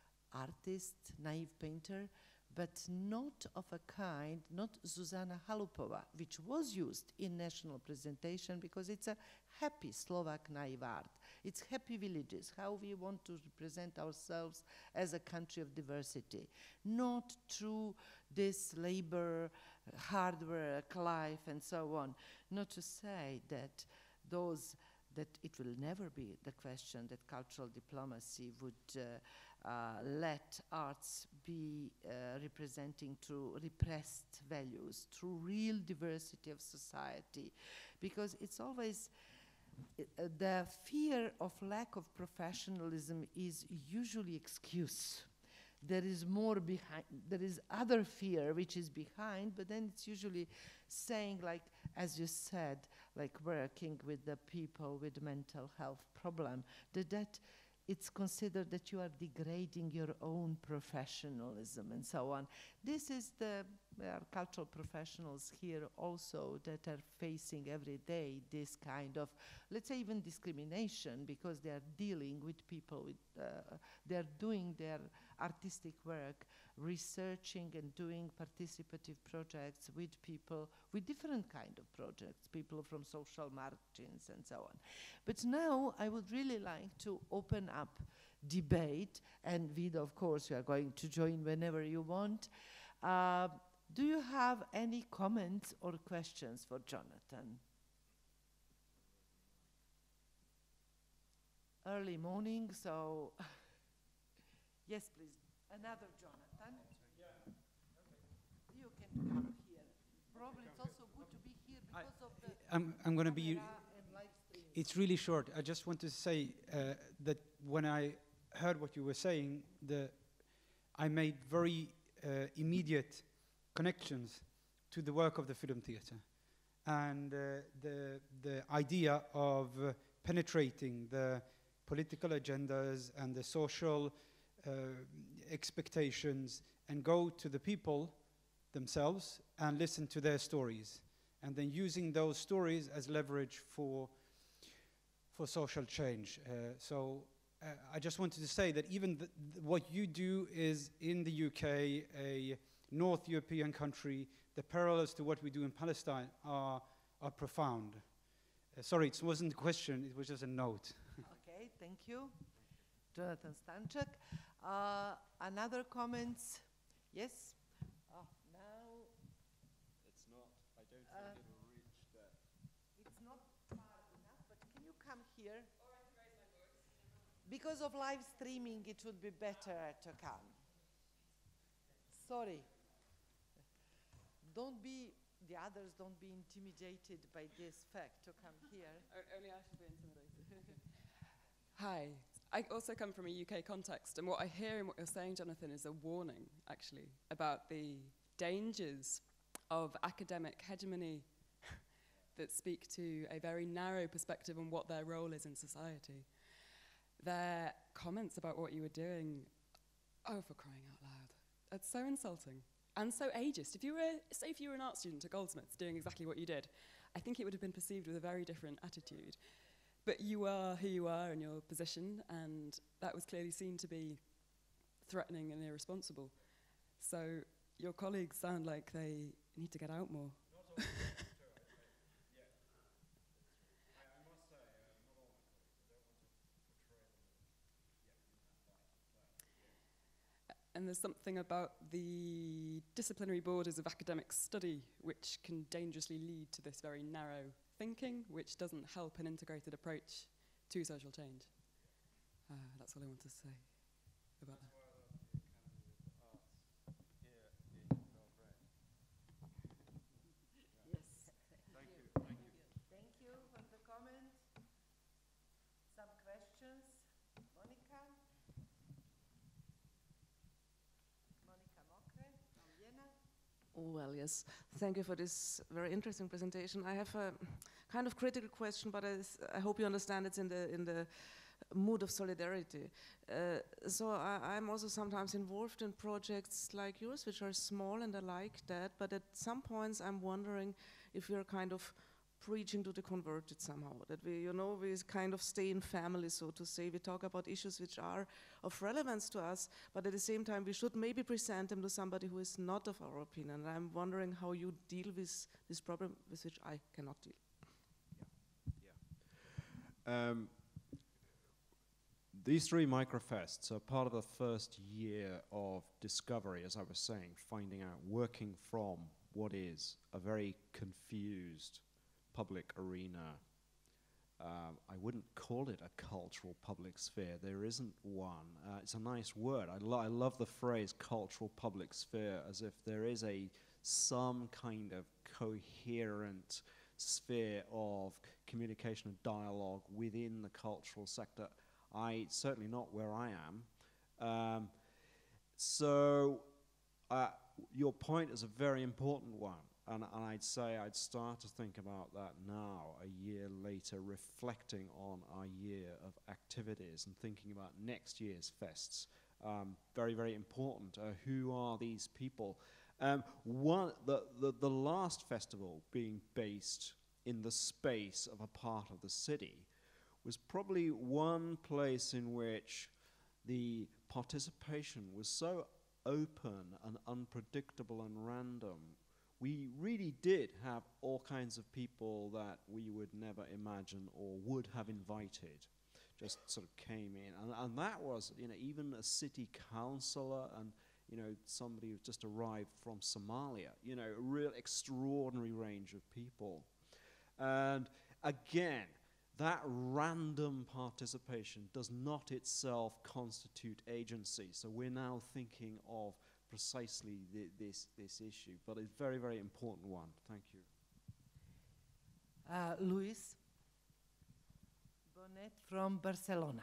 artist, naive painter, but not of a kind, not Zuzana Halupova, which was used in national presentation because it's a happy Slovak naive art. It's happy villages, how we want to represent ourselves as a country of diversity, not through this labor, hard work, life, and so on. Not to say that those, that it will never be the question that cultural diplomacy would uh, uh, let arts be uh, representing through repressed values, through real diversity of society, because it's always uh, the fear of lack of professionalism is usually excuse. There is more behind, there is other fear which is behind, but then it's usually saying, like, as you said, like working with the people with mental health problem, that, that it's considered that you are degrading your own professionalism and so on. This is the uh, cultural professionals here also that are facing every day this kind of, let's say, even discrimination, because they are dealing with people, with, uh, they are doing their artistic work, researching and doing participative projects with people, with different kind of projects, people from social margins and so on. But now I would really like to open up debate, and Vida, of course, you are going to join whenever you want. Uh, do you have any comments or questions for Jonathan? Early morning, so yes, please. Another Jonathan. Yeah. Okay. You can come here. Probably it's also good to be here because I, of the I'm, I'm going to be, and live streaming. it's really short. I just want to say uh, that when I heard what you were saying, the, I made very uh, immediate connections to the work of the film theatre and uh, the, the idea of uh, penetrating the political agendas and the social uh, expectations and go to the people themselves and listen to their stories, and then using those stories as leverage for for social change. Uh, so uh, I just wanted to say that even th th what you do is in the U K, a North European country, the parallels to what we do in Palestine are, are profound. Uh, sorry, it wasn't a question, it was just a note. Okay, thank you. Jonathan Stanchak. Uh, another comments? Yes? Oh, now It's not, I don't Uh, think it'll reach that. it's not far enough, but can you come here? Because of live streaming, it would be better to come. Sorry. Don't be, the others don't be intimidated by this fact to come here. O- Only I should be intimidated. Hi. I also come from a U K context, and what I hear in what you're saying, Jonathan, is a warning, actually, about the dangers of academic hegemony that speak to a very narrow perspective on what their role is in society. Their comments about what you were doing, oh, for crying out loud. That's so insulting and so ageist. If you were, say if you were an art student at Goldsmiths doing exactly what you did, I think it would have been perceived with a very different attitude. But you are who you are in your position, and that was clearly seen to be threatening and irresponsible. So your colleagues sound like they need to get out more. And there's something about the disciplinary borders of academic study which can dangerously lead to this very narrow thinking, which doesn't help an integrated approach to social change. Uh, that's all I want to say about that. Yes. Thank you. Thank you. Thank you for the comment. Some questions? Monica? Monica Mokre from Vienna. Well, yes. Thank you for this very interesting presentation. I have a kind of critical question, but I, s- I hope you understand it's in the in the mood of solidarity. Uh, so I, I'm also sometimes involved in projects like yours, which are small, and I like that. But at some points, I'm wondering if we are kind of preaching to the converted somehow. That we, you know, we kind of stay in family, so to say. We talk about issues which are of relevance to us, but at the same time, we should maybe present them to somebody who is not of our opinion. And I'm wondering how you deal with this problem with which I cannot deal. Um, these three microfests are part of the first year of discovery, as I was saying, finding out, working from what is a very confused public arena. Um, I wouldn't call it a cultural public sphere. There isn't one. Uh, it's a nice word. I, lo I love the phrase cultural public sphere, as if there is a some kind of coherent sphere of communication and dialogue within the cultural sector. I certainly not where I am. Um, so uh, your point is a very important one. And, and I'd say I'd start to think about that now, a year later, reflecting on our year of activities and thinking about next year's fests. Um, very, very important. Uh, who are these people? Um, one, the, the, the last festival being based in the space of a part of the city was probably one place in which the participation was so open and unpredictable and random. We really did have all kinds of people that we would never imagine or would have invited, just sort of came in. And, and that was, you know, even a city councillor and, you know, somebody who just arrived from Somalia, you know, a real extraordinary range of people. And again, that random participation does not itself constitute agency. So we're now thinking of precisely th this, this issue, but a very, very important one. Thank you. Uh, Luis Bonet from Barcelona.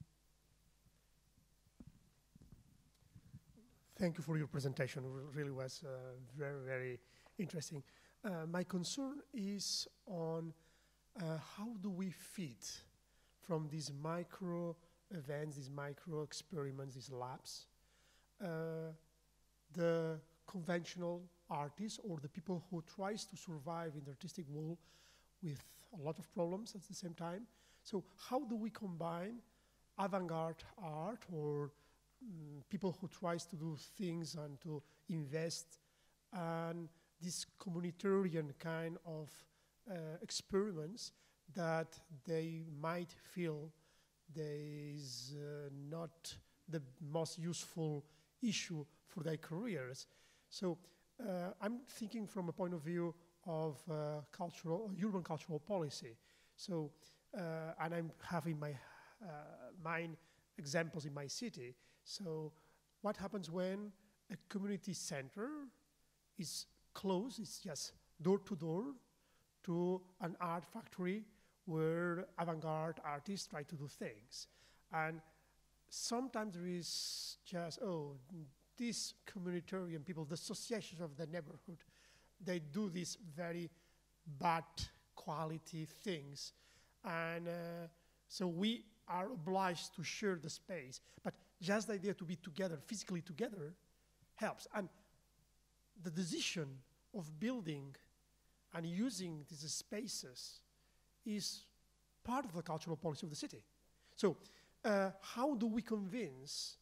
Thank you for your presentation. It re- really was uh, very, very interesting. Uh, my concern is on uh, how do we fit from these micro events, these micro experiments, these labs, uh, the conventional artists or the people who tries to survive in the artistic world with a lot of problems at the same time. So how do we combine avant-garde art or mm, people who tries to do things and to invest and this communitarian kind of uh, experiments that they might feel there is uh, not the most useful issue for their careers. So uh, I'm thinking from a point of view of uh, cultural, urban cultural policy. So, uh, and I'm having my uh, mind examples in my city. So what happens when a community center is closed, it's just door to door to an art factory where avant-garde artists try to do things. And sometimes there is just, oh, these communitarian people, the associations of the neighborhood, they do these very bad quality things. And uh, so we are obliged to share the space. But just the idea to be together, physically together, helps. And the decision of building and using these spaces is part of the cultural policy of the city. So uh, how do we convince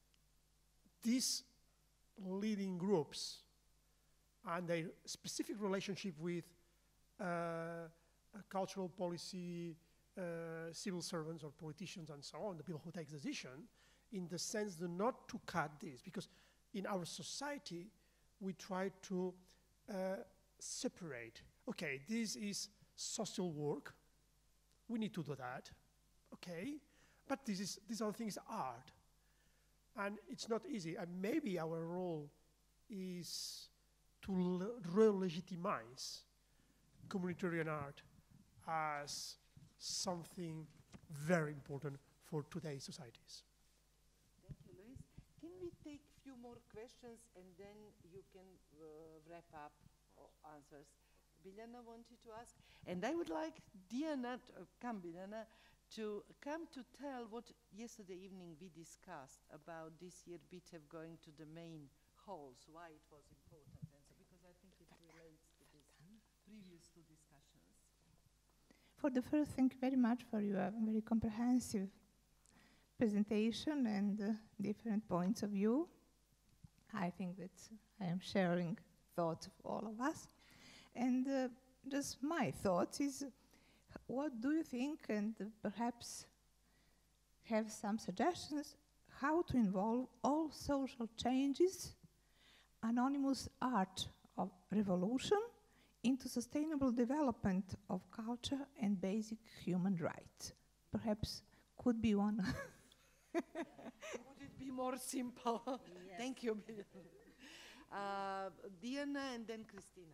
these leading groups and their specific relationship with uh, cultural policy, uh, civil servants or politicians and so on, the people who take decision, in the sense that not to cut this, because in our society we try to uh, separate. Okay, this is social work, we need to do that, okay, but this is, these other things are art. And it's not easy, and maybe our role is to re-legitimize communitarian art as something very important for today's societies. Thank you, Luis. Can we take a few more questions and then you can uh, wrap up uh, answers? Biljana wanted to ask, and I would like Diana, to, uh, come Biljana, to come to tell what yesterday evening we discussed about this year B I T E F going to the main halls, why it was important, and so because I think it relates to this previous two discussions. For the first, thank you very much for your very comprehensive presentation and uh, different points of view. I think that I am sharing thoughts of all of us. And uh, just my thoughts is, what do you think, and uh, perhaps have some suggestions, how to involve all social changes, anonymous art of revolution, into sustainable development of culture and basic human rights? Perhaps could be one. Would it be more simple? Yes. Thank you, uh, Diana and then Christina.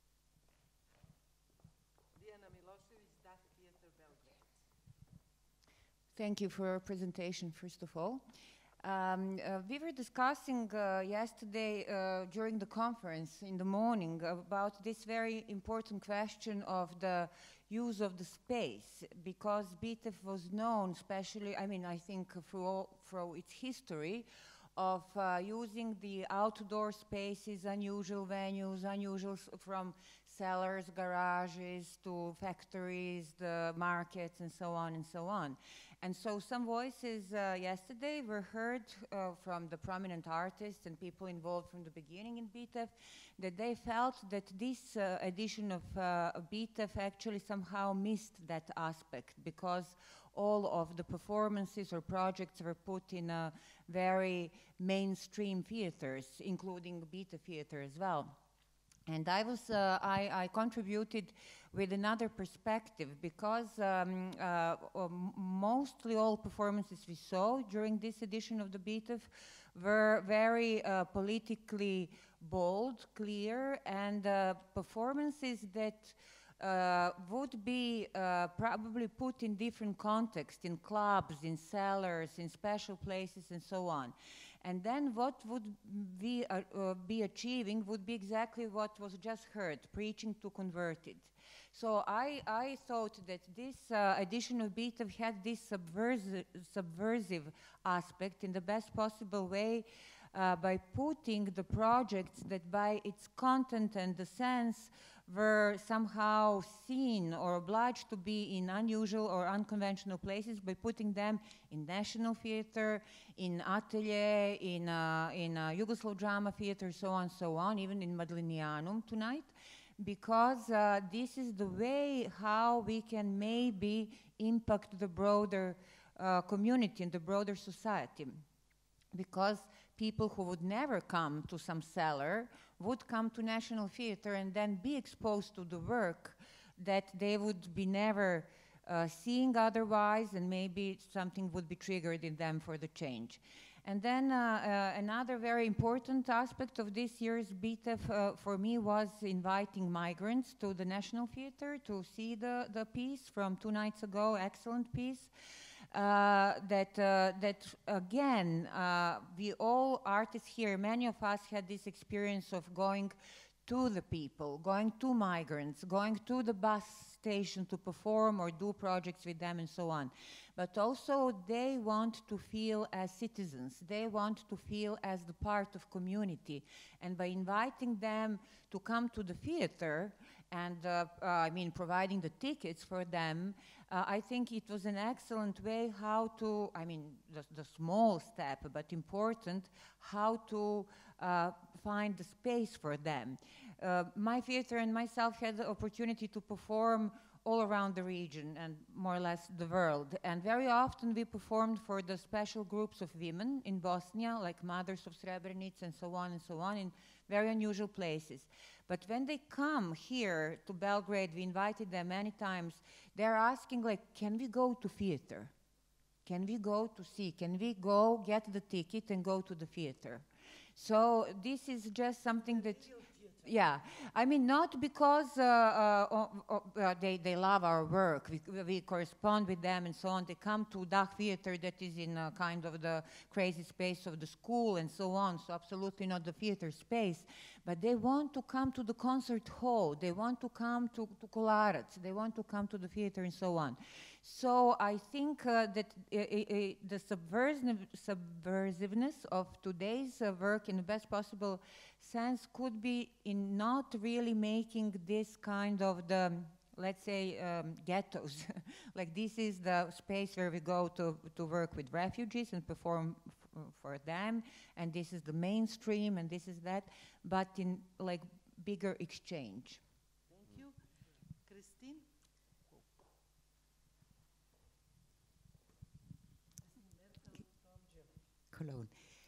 Diana Milošević, D A F Theater, Belgrade. Thank you for your presentation, first of all. Um, uh, we were discussing uh, yesterday uh, during the conference in the morning about this very important question of the use of the space, because B I T E F was known, especially, I mean, I think through, all, through its history, of uh, using the outdoor spaces, unusual venues, unusual s from cellars, garages, to factories, the markets, and so on and so on. And so some voices uh, yesterday were heard uh, from the prominent artists and people involved from the beginning in B I T E F, that they felt that this uh, edition of uh, B I T E F actually somehow missed that aspect, because all of the performances or projects were put in a very mainstream theaters, including B I T E F theater as well. And I was, uh, I, I contributed with another perspective, because um, uh, um, mostly all performances we saw during this edition of the B I T E F were very uh, politically bold, clear, and uh, performances that uh, would be uh, probably put in different contexts, in clubs, in cellars, in special places, and so on. And then what would we uh, uh, be achieving would be exactly what was just heard, preaching to converted. So I, I thought that this uh, edition of B I T E F had this subversive, subversive aspect in the best possible way, uh, by putting the projects that by its content and the sense were somehow seen or obliged to be in unusual or unconventional places by putting them in National Theatre, in Atelier, in, uh, in uh, Yugoslav Drama Theatre, so on, so on, even in Madlinianum tonight, because uh, this is the way how we can maybe impact the broader uh, community and the broader society. Because people who would never come to some cellar would come to National Theatre and then be exposed to the work that they would be never uh, seeing otherwise, and maybe something would be triggered in them for the change. And then uh, uh, another very important aspect of this year's B I T E F uh, for me was inviting migrants to the National Theatre to see the, the piece from two nights ago, excellent piece. Uh, that, uh, that again, uh, we all artists here, many of us had this experience of going to the people, going to migrants, going to the bus station to perform or do projects with them and so on. But also they want to feel as citizens, they want to feel as the part of community. And by inviting them to come to the theater and, uh, uh, I mean, providing the tickets for them, uh, I think it was an excellent way how to, I mean, the, the small step, but important, how to uh, find the space for them. Uh, my theater and myself had the opportunity to perform all around the region and more or less the world. And very often we performed for the special groups of women in Bosnia, like Mothers of Srebrenica and so on and so on, in very unusual places. But when they come here to Belgrade, we invited them many times, they're asking like, can we go to theater? Can we go to see? Can we go get the ticket and go to the theater? So this is just something that, yeah, I mean, not because uh, uh, uh, uh, they, they love our work, we, we correspond with them and so on. They come to Dach Theater that is in uh, kind of the crazy space of the school and so on, so absolutely not the theater space. But they want to come to the concert hall, they want to come to, to Kolarac, they want to come to the theater and so on. So I think uh, that uh, uh, the subversive, subversiveness of today's uh, work in the best possible sense could be in not really making this kind of the, let's say, um, ghettos. Like this is the space where we go to, to work with refugees and perform f for them, and this is the mainstream, and this is that, but in like bigger exchange. Thank you. Christine? Cologne.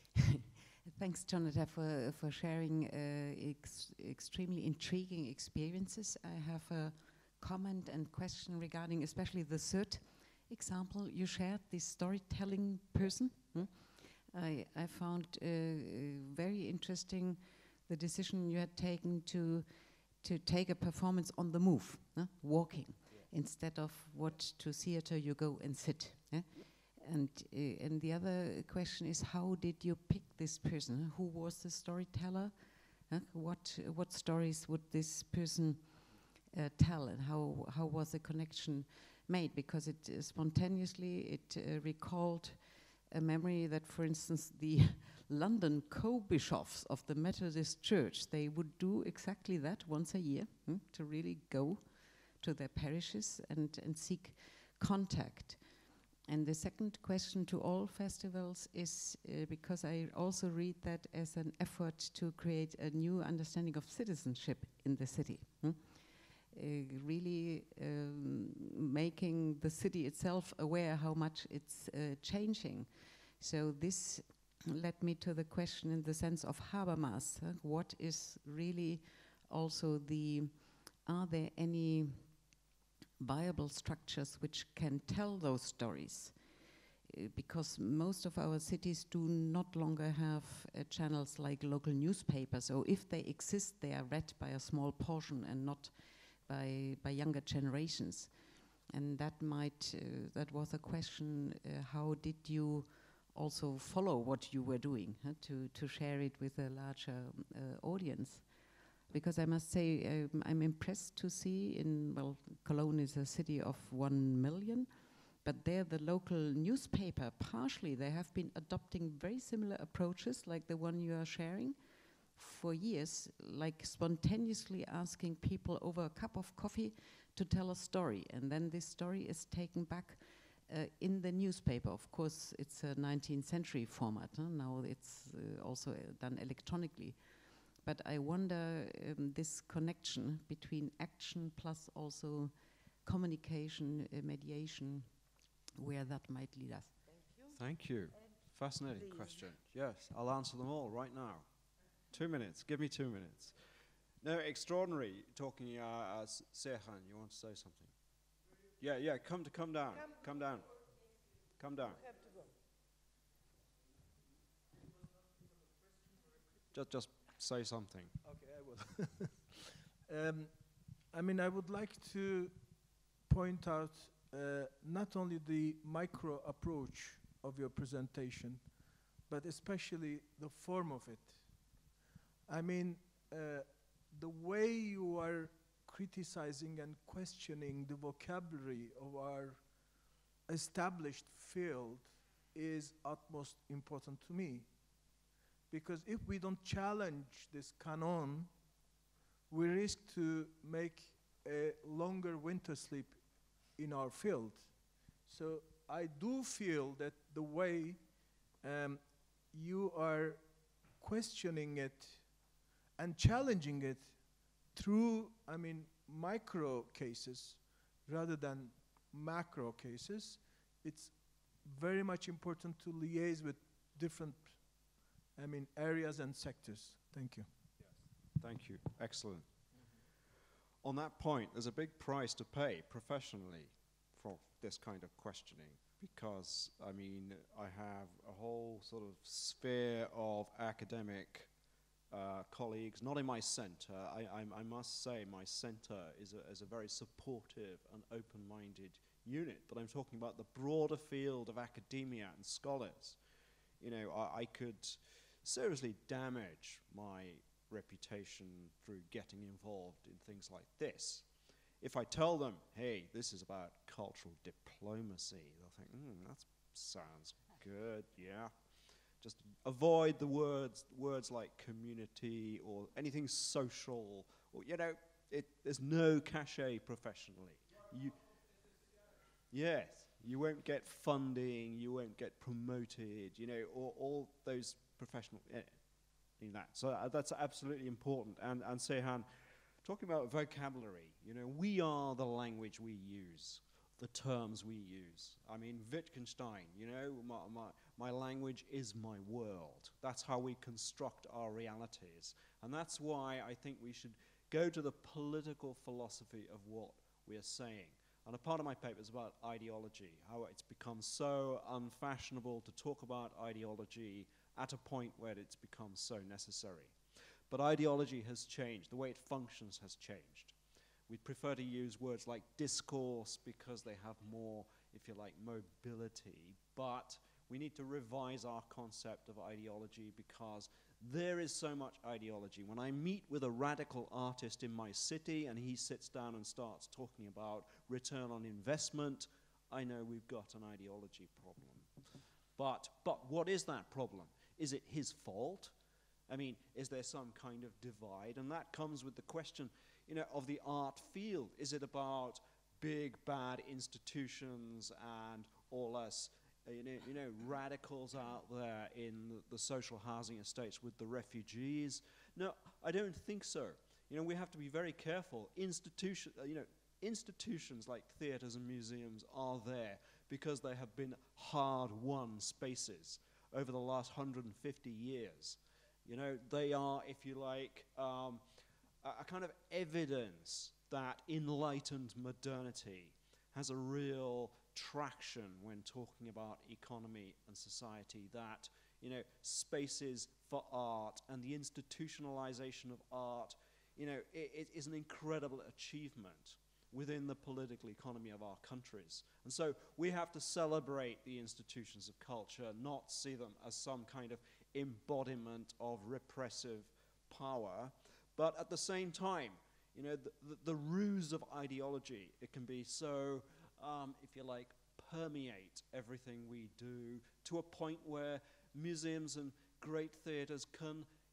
Thanks, Jonathan, for, for sharing uh, ex extremely intriguing experiences. I have a comment and question regarding especially the third example you shared, this storytelling person. Hmm? I, I found uh, very interesting the decision you had taken to, to take a performance on the move, huh? Walking, yeah. Instead of what to theater you go and sit. Yeah? And, uh, and the other question is, how did you pick this person? Who was the storyteller? Huh? What, uh, what stories would this person uh, tell, and how, how was the connection made? Because it uh, spontaneously, it uh, recalled a memory that, for instance, the London co-bishops of the Methodist Church, they would do exactly that once a year, hmm, to really go to their parishes and, and seek contact. And the second question to all festivals is, uh, because I also read that as an effort to create a new understanding of citizenship in the city. Hmm? Uh, really um, making the city itself aware how much it's uh, changing. So this led me to the question in the sense of Habermas. Huh? What is really also the, are there any viable structures which can tell those stories? Uh, because most of our cities do not longer have uh, channels like local newspapers, so if they exist, they are read by a small portion and not by, by younger generations. And that might, uh, that was a question, uh, how did you also follow what you were doing, huh, to, to share it with a larger uh, audience? Because I must say, um, I'm impressed to see in, well, Cologne is a city of one million, but there the local newspaper, partially, they have been adopting very similar approaches like the one you are sharing. for years, like spontaneously asking people over a cup of coffee to tell a story, and then this story is taken back uh, in the newspaper. Of course, it's a nineteenth century format. Huh? Now it's uh, also uh, done electronically. But I wonder um, this connection between action plus also communication, uh, mediation, where that might lead us. Thank you. Fascinating Please. question. Yes, I'll answer them all right now. Two minutes. Give me two minutes. No, extraordinary. Talking, uh, uh, Serhan, you want to say something? Yeah, yeah. Come to come down. Come, come down. Come down. Just, just say something. Okay, I will. um, I mean, I would like to point out uh, not only the micro approach of your presentation, but especially the form of it. I mean, uh, the way you are criticizing and questioning the vocabulary of our established field is utmost important to me. Because if we don't challenge this canon, we risk to make a longer winter sleep in our field. So I do feel that the way um, you are questioning it and challenging it through, I mean, micro cases rather than macro cases, it's very much important to liaise with different, I mean, areas and sectors. Thank you. Yes. Thank you. Excellent. Mm-hmm. On that point, there's a big price to pay professionally for this kind of questioning, because, I mean, I have a whole sort of sphere of academic uh, colleagues, not in my center. I, I, I must say my center is a, is a very supportive and open-minded unit, but I'm talking about the broader field of academia and scholars. You know, I, I could seriously damage my reputation through getting involved in things like this. If I tell them, hey, this is about cultural diplomacy, they'll think, hmm, that sounds good, yeah. Just avoid the words words like community or anything social, or, you know, it, there's no cachet professionally. You, yes, you won't get funding, you won't get promoted, you know, all, all those professional, eh, in that. So uh, that's absolutely important. And, and Serhan, talking about vocabulary, you know, we are the language we use, the terms we use. I mean, Wittgenstein, you know, my, my, my language is my world. That's how we construct our realities. And that's why I think we should go to the political philosophy of what we are saying. And a part of my paper is about ideology, how it's become so unfashionable to talk about ideology at a point where it's become so necessary. But ideology has changed. The way it functions has changed. We'd prefer to use words like discourse because they have more, if you like, mobility. But we need to revise our concept of ideology because there is so much ideology. When I meet with a radical artist in my city and he sits down and starts talking about return on investment, I know we've got an ideology problem. But, but what is that problem? Is it his fault? I mean, is there some kind of divide? And that comes with the question, you know, of the art field. Is it about big, bad institutions and all us, uh, you, know, you know, radicals out there in the, the social housing estates with the refugees? No, I don't think so. You know, we have to be very careful. Institution, uh, you know, institutions like theaters and museums are there because they have been hard-won spaces over the last one hundred fifty years. You know, they are, if you like, um, a, a kind of evidence that enlightened modernity has a real traction when talking about economy and society, that, you know, spaces for art and the institutionalization of art, you know, it, it is an incredible achievement within the political economy of our countries. And so we have to celebrate the institutions of culture, not see them as some kind of embodiment of repressive power. But at the same time, you know, the, the, the ruse of ideology, it can be so, um, if you like, permeate everything we do to a point where museums and great theaters can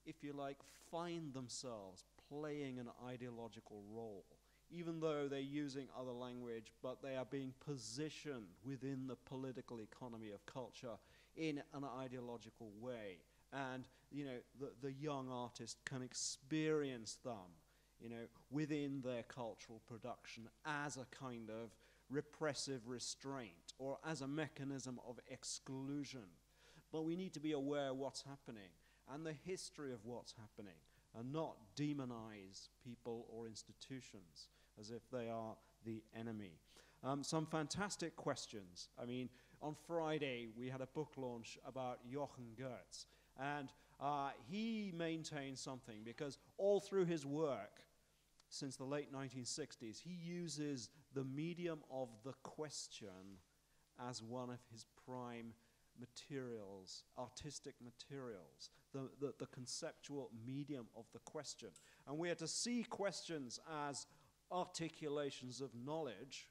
if you like, find themselves playing an ideological role, even though they're using other language, but they are being positioned within the political economy of culture in an ideological way. And, you know, the, the young artist can experience them, you know, within their cultural production as a kind of repressive restraint or as a mechanism of exclusion. But we need to be aware of what's happening and the history of what's happening, and not demonize people or institutions as if they are the enemy. Um, some fantastic questions. I mean, on Friday we had a book launch about Ognjenović, and uh, he maintained something, because all through his work since the late nineteen sixties, he uses the medium of the question as one of his prime materials, artistic materials, the, the, the conceptual medium of the question. And we are to see questions as articulations of knowledge,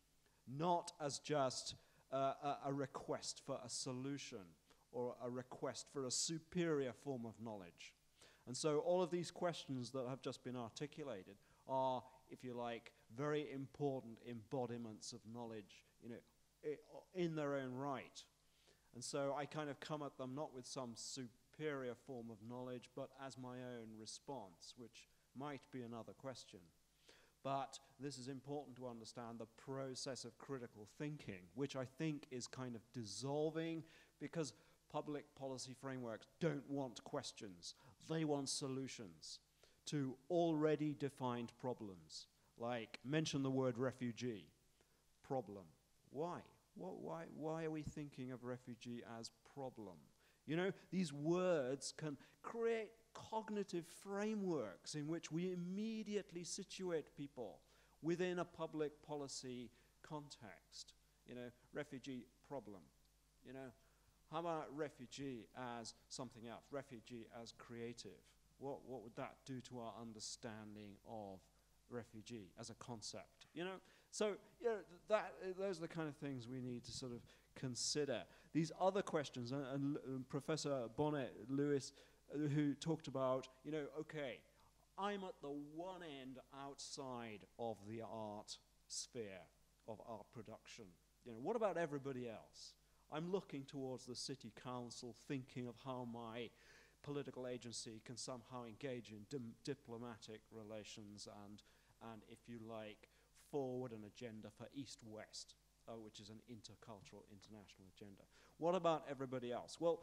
not as just uh, a, a request for a solution or a request for a superior form of knowledge. And so all of these questions that have just been articulated are, if you like, very important embodiments of knowledge, you know, I, in their own right. And so I kind of come at them not with some superior form of knowledge, but as my own response, which might be another question. But this is important to understand the process of critical thinking, which I think is kind of dissolving, because public policy frameworks don't want questions. They want solutions to already defined problems. Like, mention the word refugee. Problem. Why? What, why, why are we thinking of refugee as problem? You know, these words can create cognitive frameworks in which we immediately situate people within a public policy context. You know, refugee problem. You know, how about refugee as something else? Refugee as creative. What, what would that do to our understanding of refugee as a concept? You know, so you know, that, uh, those are the kind of things we need to sort of consider. These other questions, and, and uh, Professor Bonnet Lewis, uh, who talked about, you know, okay, I'm at the one end outside of the art sphere of art production. You know, what about everybody else? I'm looking towards the city council, thinking of how my political agency can somehow engage in dim diplomatic relations and, and, if you like, forward an agenda for East-West, uh, which is an intercultural international agenda. What about everybody else? Well,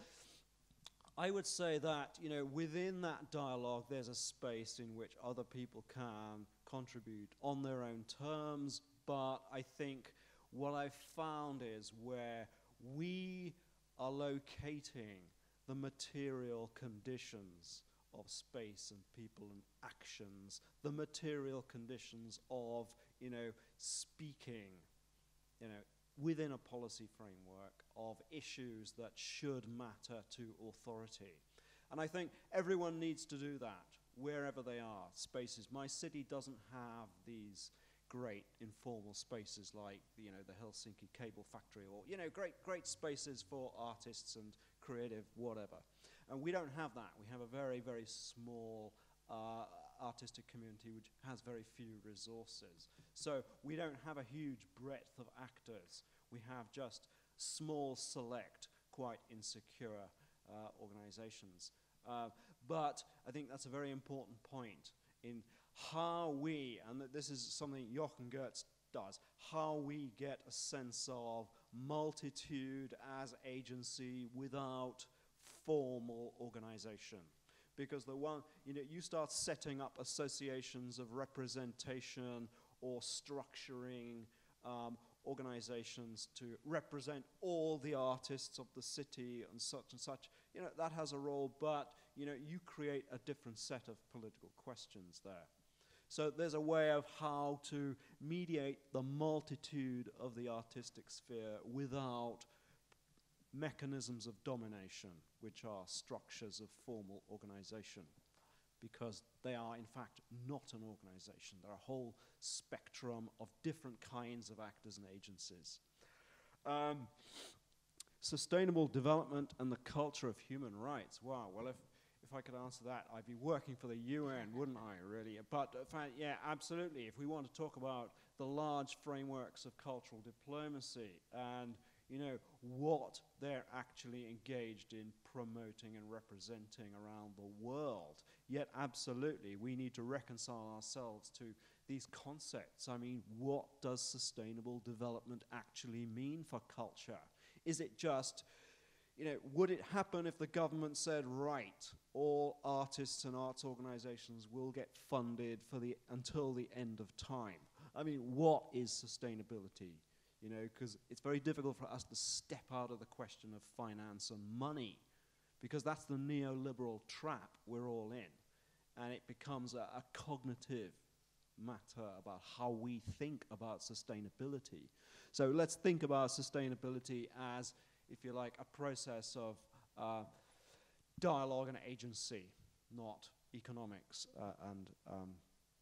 I would say that, you know, within that dialogue, there's a space in which other people can contribute on their own terms, but I think what I've found is where we are locating the material conditions of space and people and actions, the material conditions of, you know, speaking, you know, within a policy framework of issues that should matter to authority. And I think everyone needs to do that, wherever they are, spaces. My city doesn't have these great informal spaces like, you know, the Helsinki Cable Factory, or, you know, great, great spaces for artists and creative whatever. And we don't have that. We have a very, very small uh, artistic community which has very few resources. So we don't have a huge breadth of actors. We have just small, select, quite insecure uh, organizations. Uh, but I think that's a very important point in how we, and th this is something Ognjenović does, how we get a sense of multitude as agency without formal organization. Because the one, you know, you start setting up associations of representation or structuring um, organizations to represent all the artists of the city and such and such, you know, that has a role, but, you know, you create a different set of political questions there. So there's a way of how to mediate the multitude of the artistic sphere without mechanisms of domination, which are structures of formal organization, because they are in fact not an organization. They're a whole spectrum of different kinds of actors and agencies. Um, sustainable development and the culture of human rights. Wow, well, if, if if I could answer that, I'd be working for the U N, wouldn't I, really? But, uh, fa- yeah, absolutely. If we want to talk about the large frameworks of cultural diplomacy and, you know, what they're actually engaged in promoting and representing around the world, yet absolutely we need to reconcile ourselves to these concepts. I mean, what does sustainable development actually mean for culture? Is it just, you know, would it happen if the government said, right, all artists and arts organizations will get funded for the until the end of time? I mean, what is sustainability? You know, because it's very difficult for us to step out of the question of finance and money, because that's the neoliberal trap we're all in. And it becomes a, a cognitive matter about how we think about sustainability. So let's think about sustainability as, if you like, a process of uh, dialogue and agency, not economics. Uh, and, um,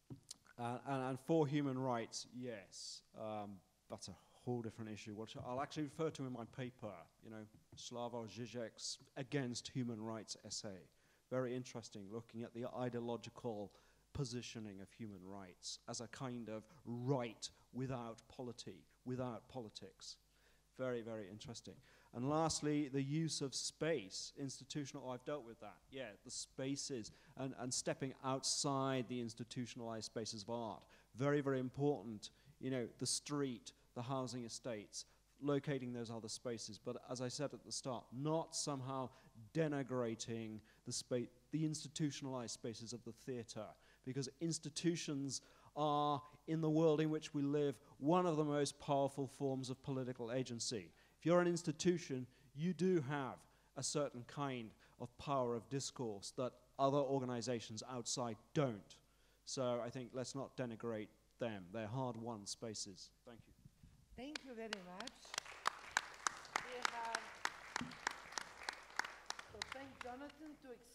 uh, and and for human rights, yes, um, that's a whole different issue, which I'll actually refer to in my paper. You know, Slavoj Žižek's Against Human Rights essay. Very interesting, looking at the ideological positioning of human rights as a kind of right without polity, without politics. Very, very interesting. And lastly, the use of space, institutional, I've dealt with that. Yeah, the spaces and, and stepping outside the institutionalized spaces of art. Very, very important. You know, the street, the housing estates, locating those other spaces. But as I said at the start, not somehow denigrating the space, the institutionalized spaces of the theater, because institutions are, in the world in which we live, one of the most powerful forms of political agency. If you're an institution, you do have a certain kind of power of discourse that other organizations outside don't. So I think let's not denigrate them. They're hard-won spaces. Thank you. Thank you very much. We have, so thank Jonathan to